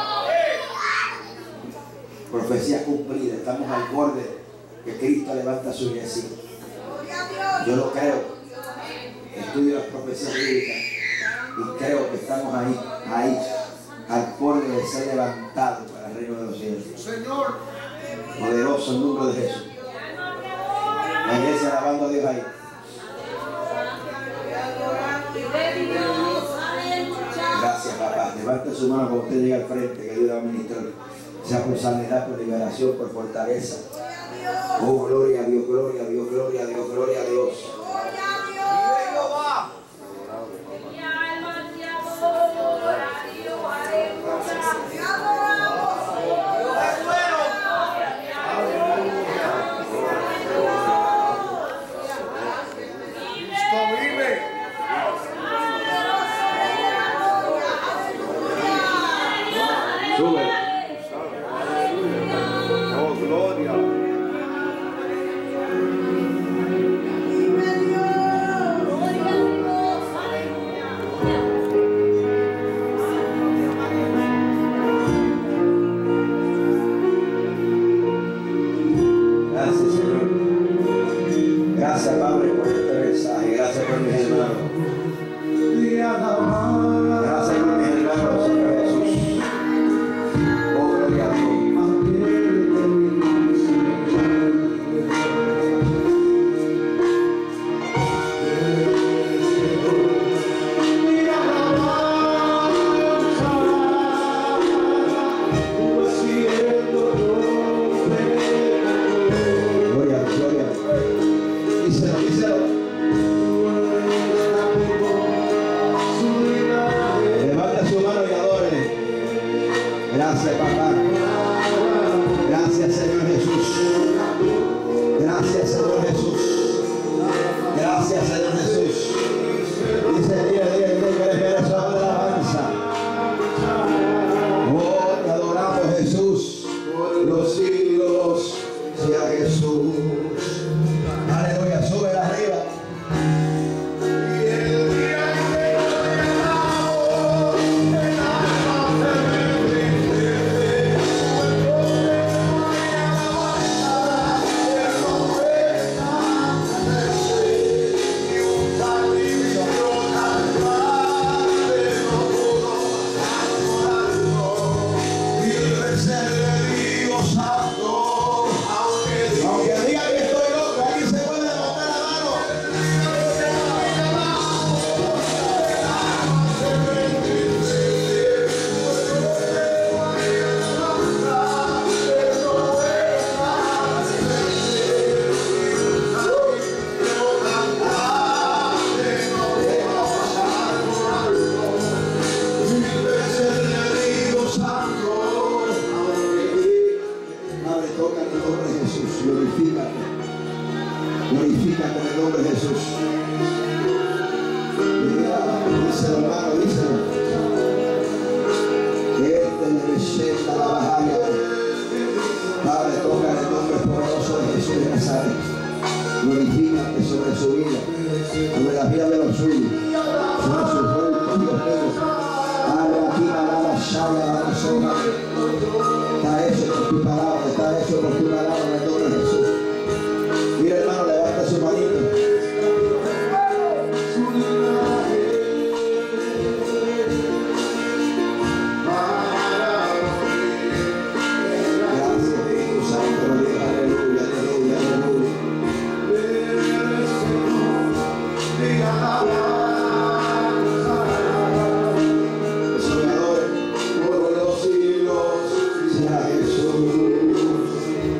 Profecía cumplida, estamos al borde que Cristo levanta su iglesia. Yo lo creo. Estudio las profecías bíblicas y creo que estamos ahí, ahí, al borde de ser levantados para el reino de los cielos. Poderoso el nombre de Jesús. La iglesia alabando a Dios ahí. Gracias, papá. Levante su mano cuando usted llegue al frente, que Dios le va a ministrar. Sea por sanidad, por liberación, por fortaleza. Oh, gloria a Dios, gloria a Dios, gloria a Dios, gloria a Dios. Soñadores, por los siglos, sea Jesús.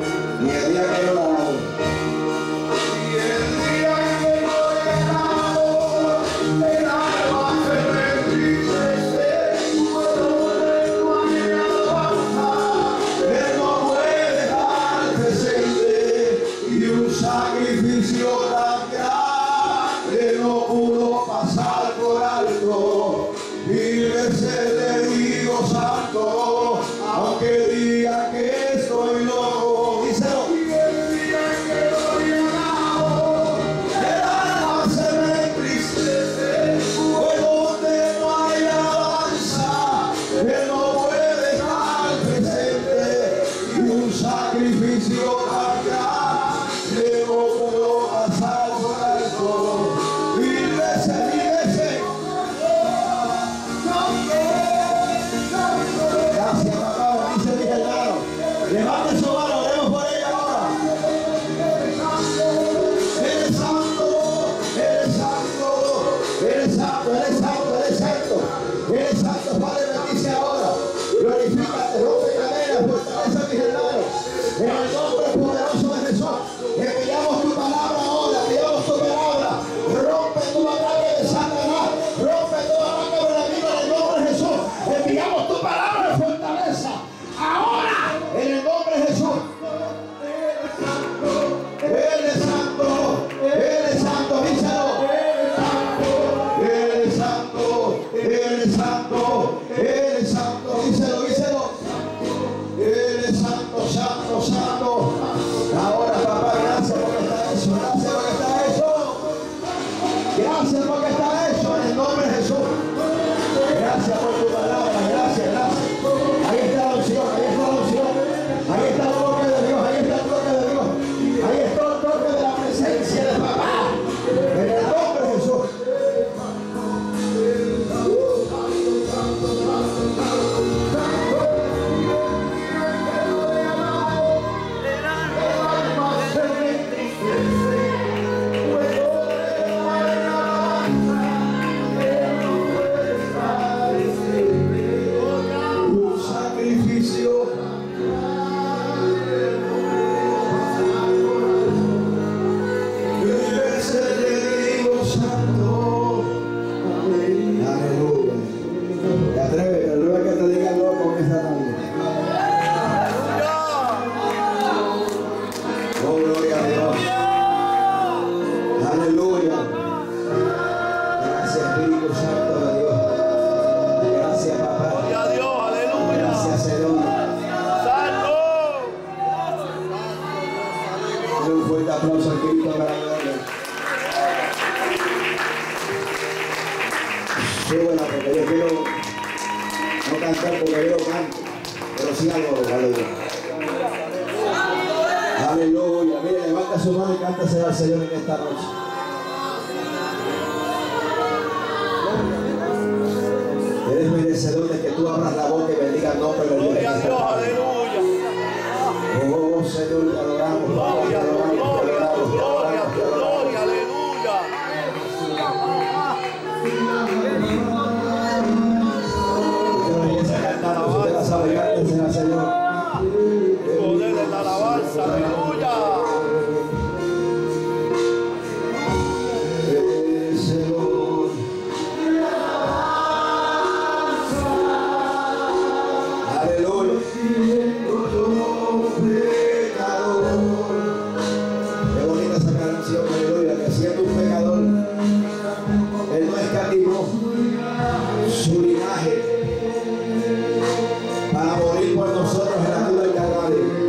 Cristo para la gloria. Súbela porque yo quiero no cantar porque yo canto, pero sí algo, aleluya. Aleluya. Mire, levanta su mano y cántase al Señor en esta noche. Eres merecedor de que tú abras la boca y bendiga el nombre de Dios. Gloria a Dios, aleluya. Oh Señor, te adoramos, te Gloria, adoramos, te gloria, adoramos, te gloria, adoramos, te adoramos. gloria, aleluya. Usted no empieza a cantar, usted la sabe, cántese al Señor. Poder de la alabanza, aleluya. Señor. Aleluya. Qué bonita esa canción, aleluya, que siendo un pecador, Él no escatimó su linaje para morir por nosotros en la cruz del Calvario.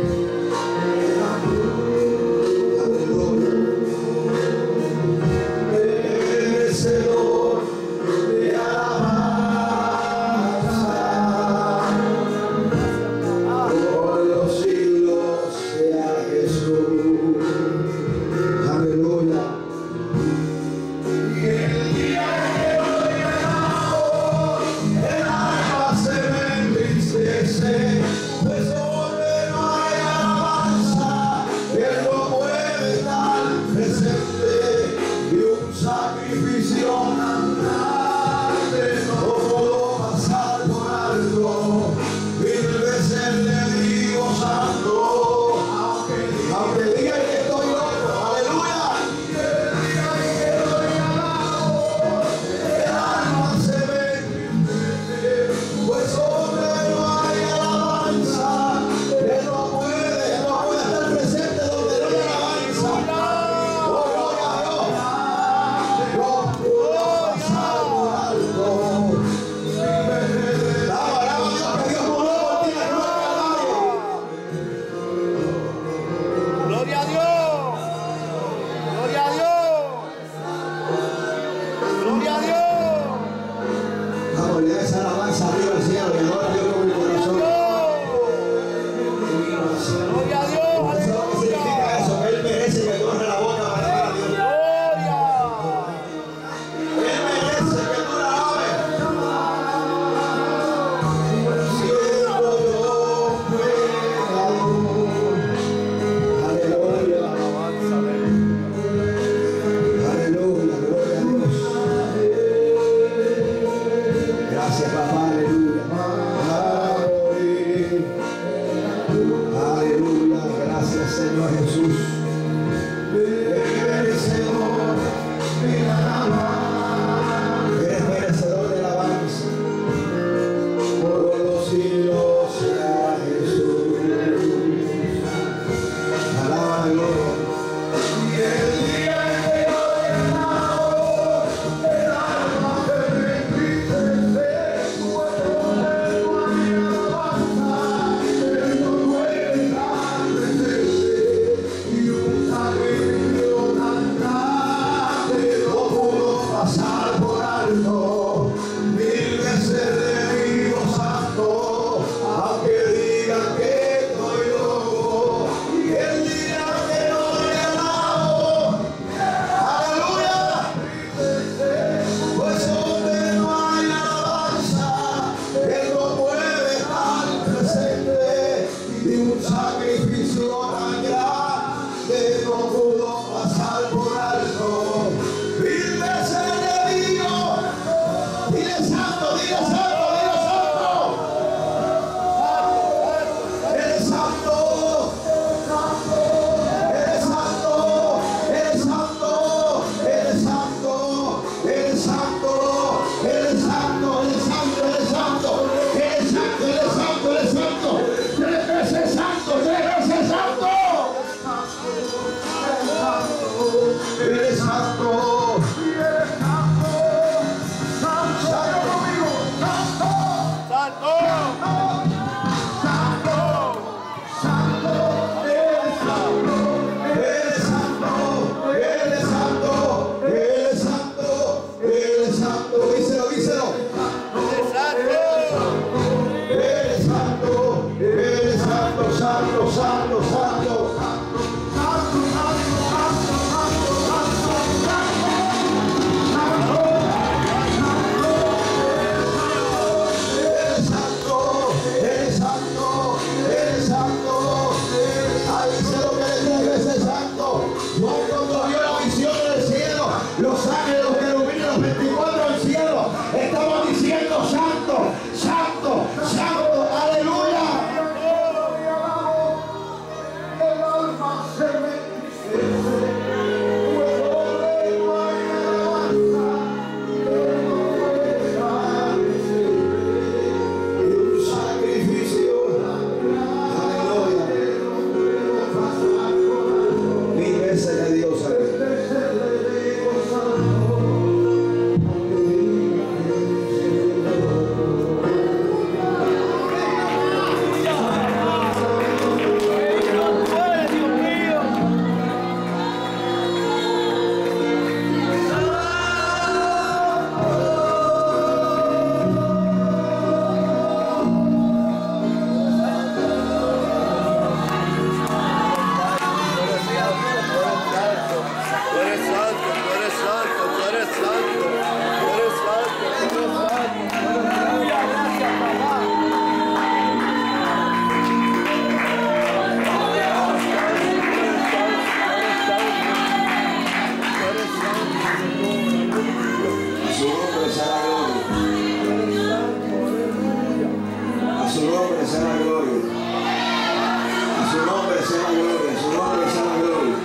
su nombre sea la gloria, su nombre sea la gloria.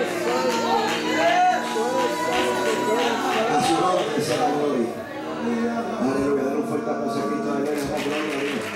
A su nombre sea la gloria. Aleluya, dale un fuerte aplauso a Cristo, aleluya, la gloria a Dios.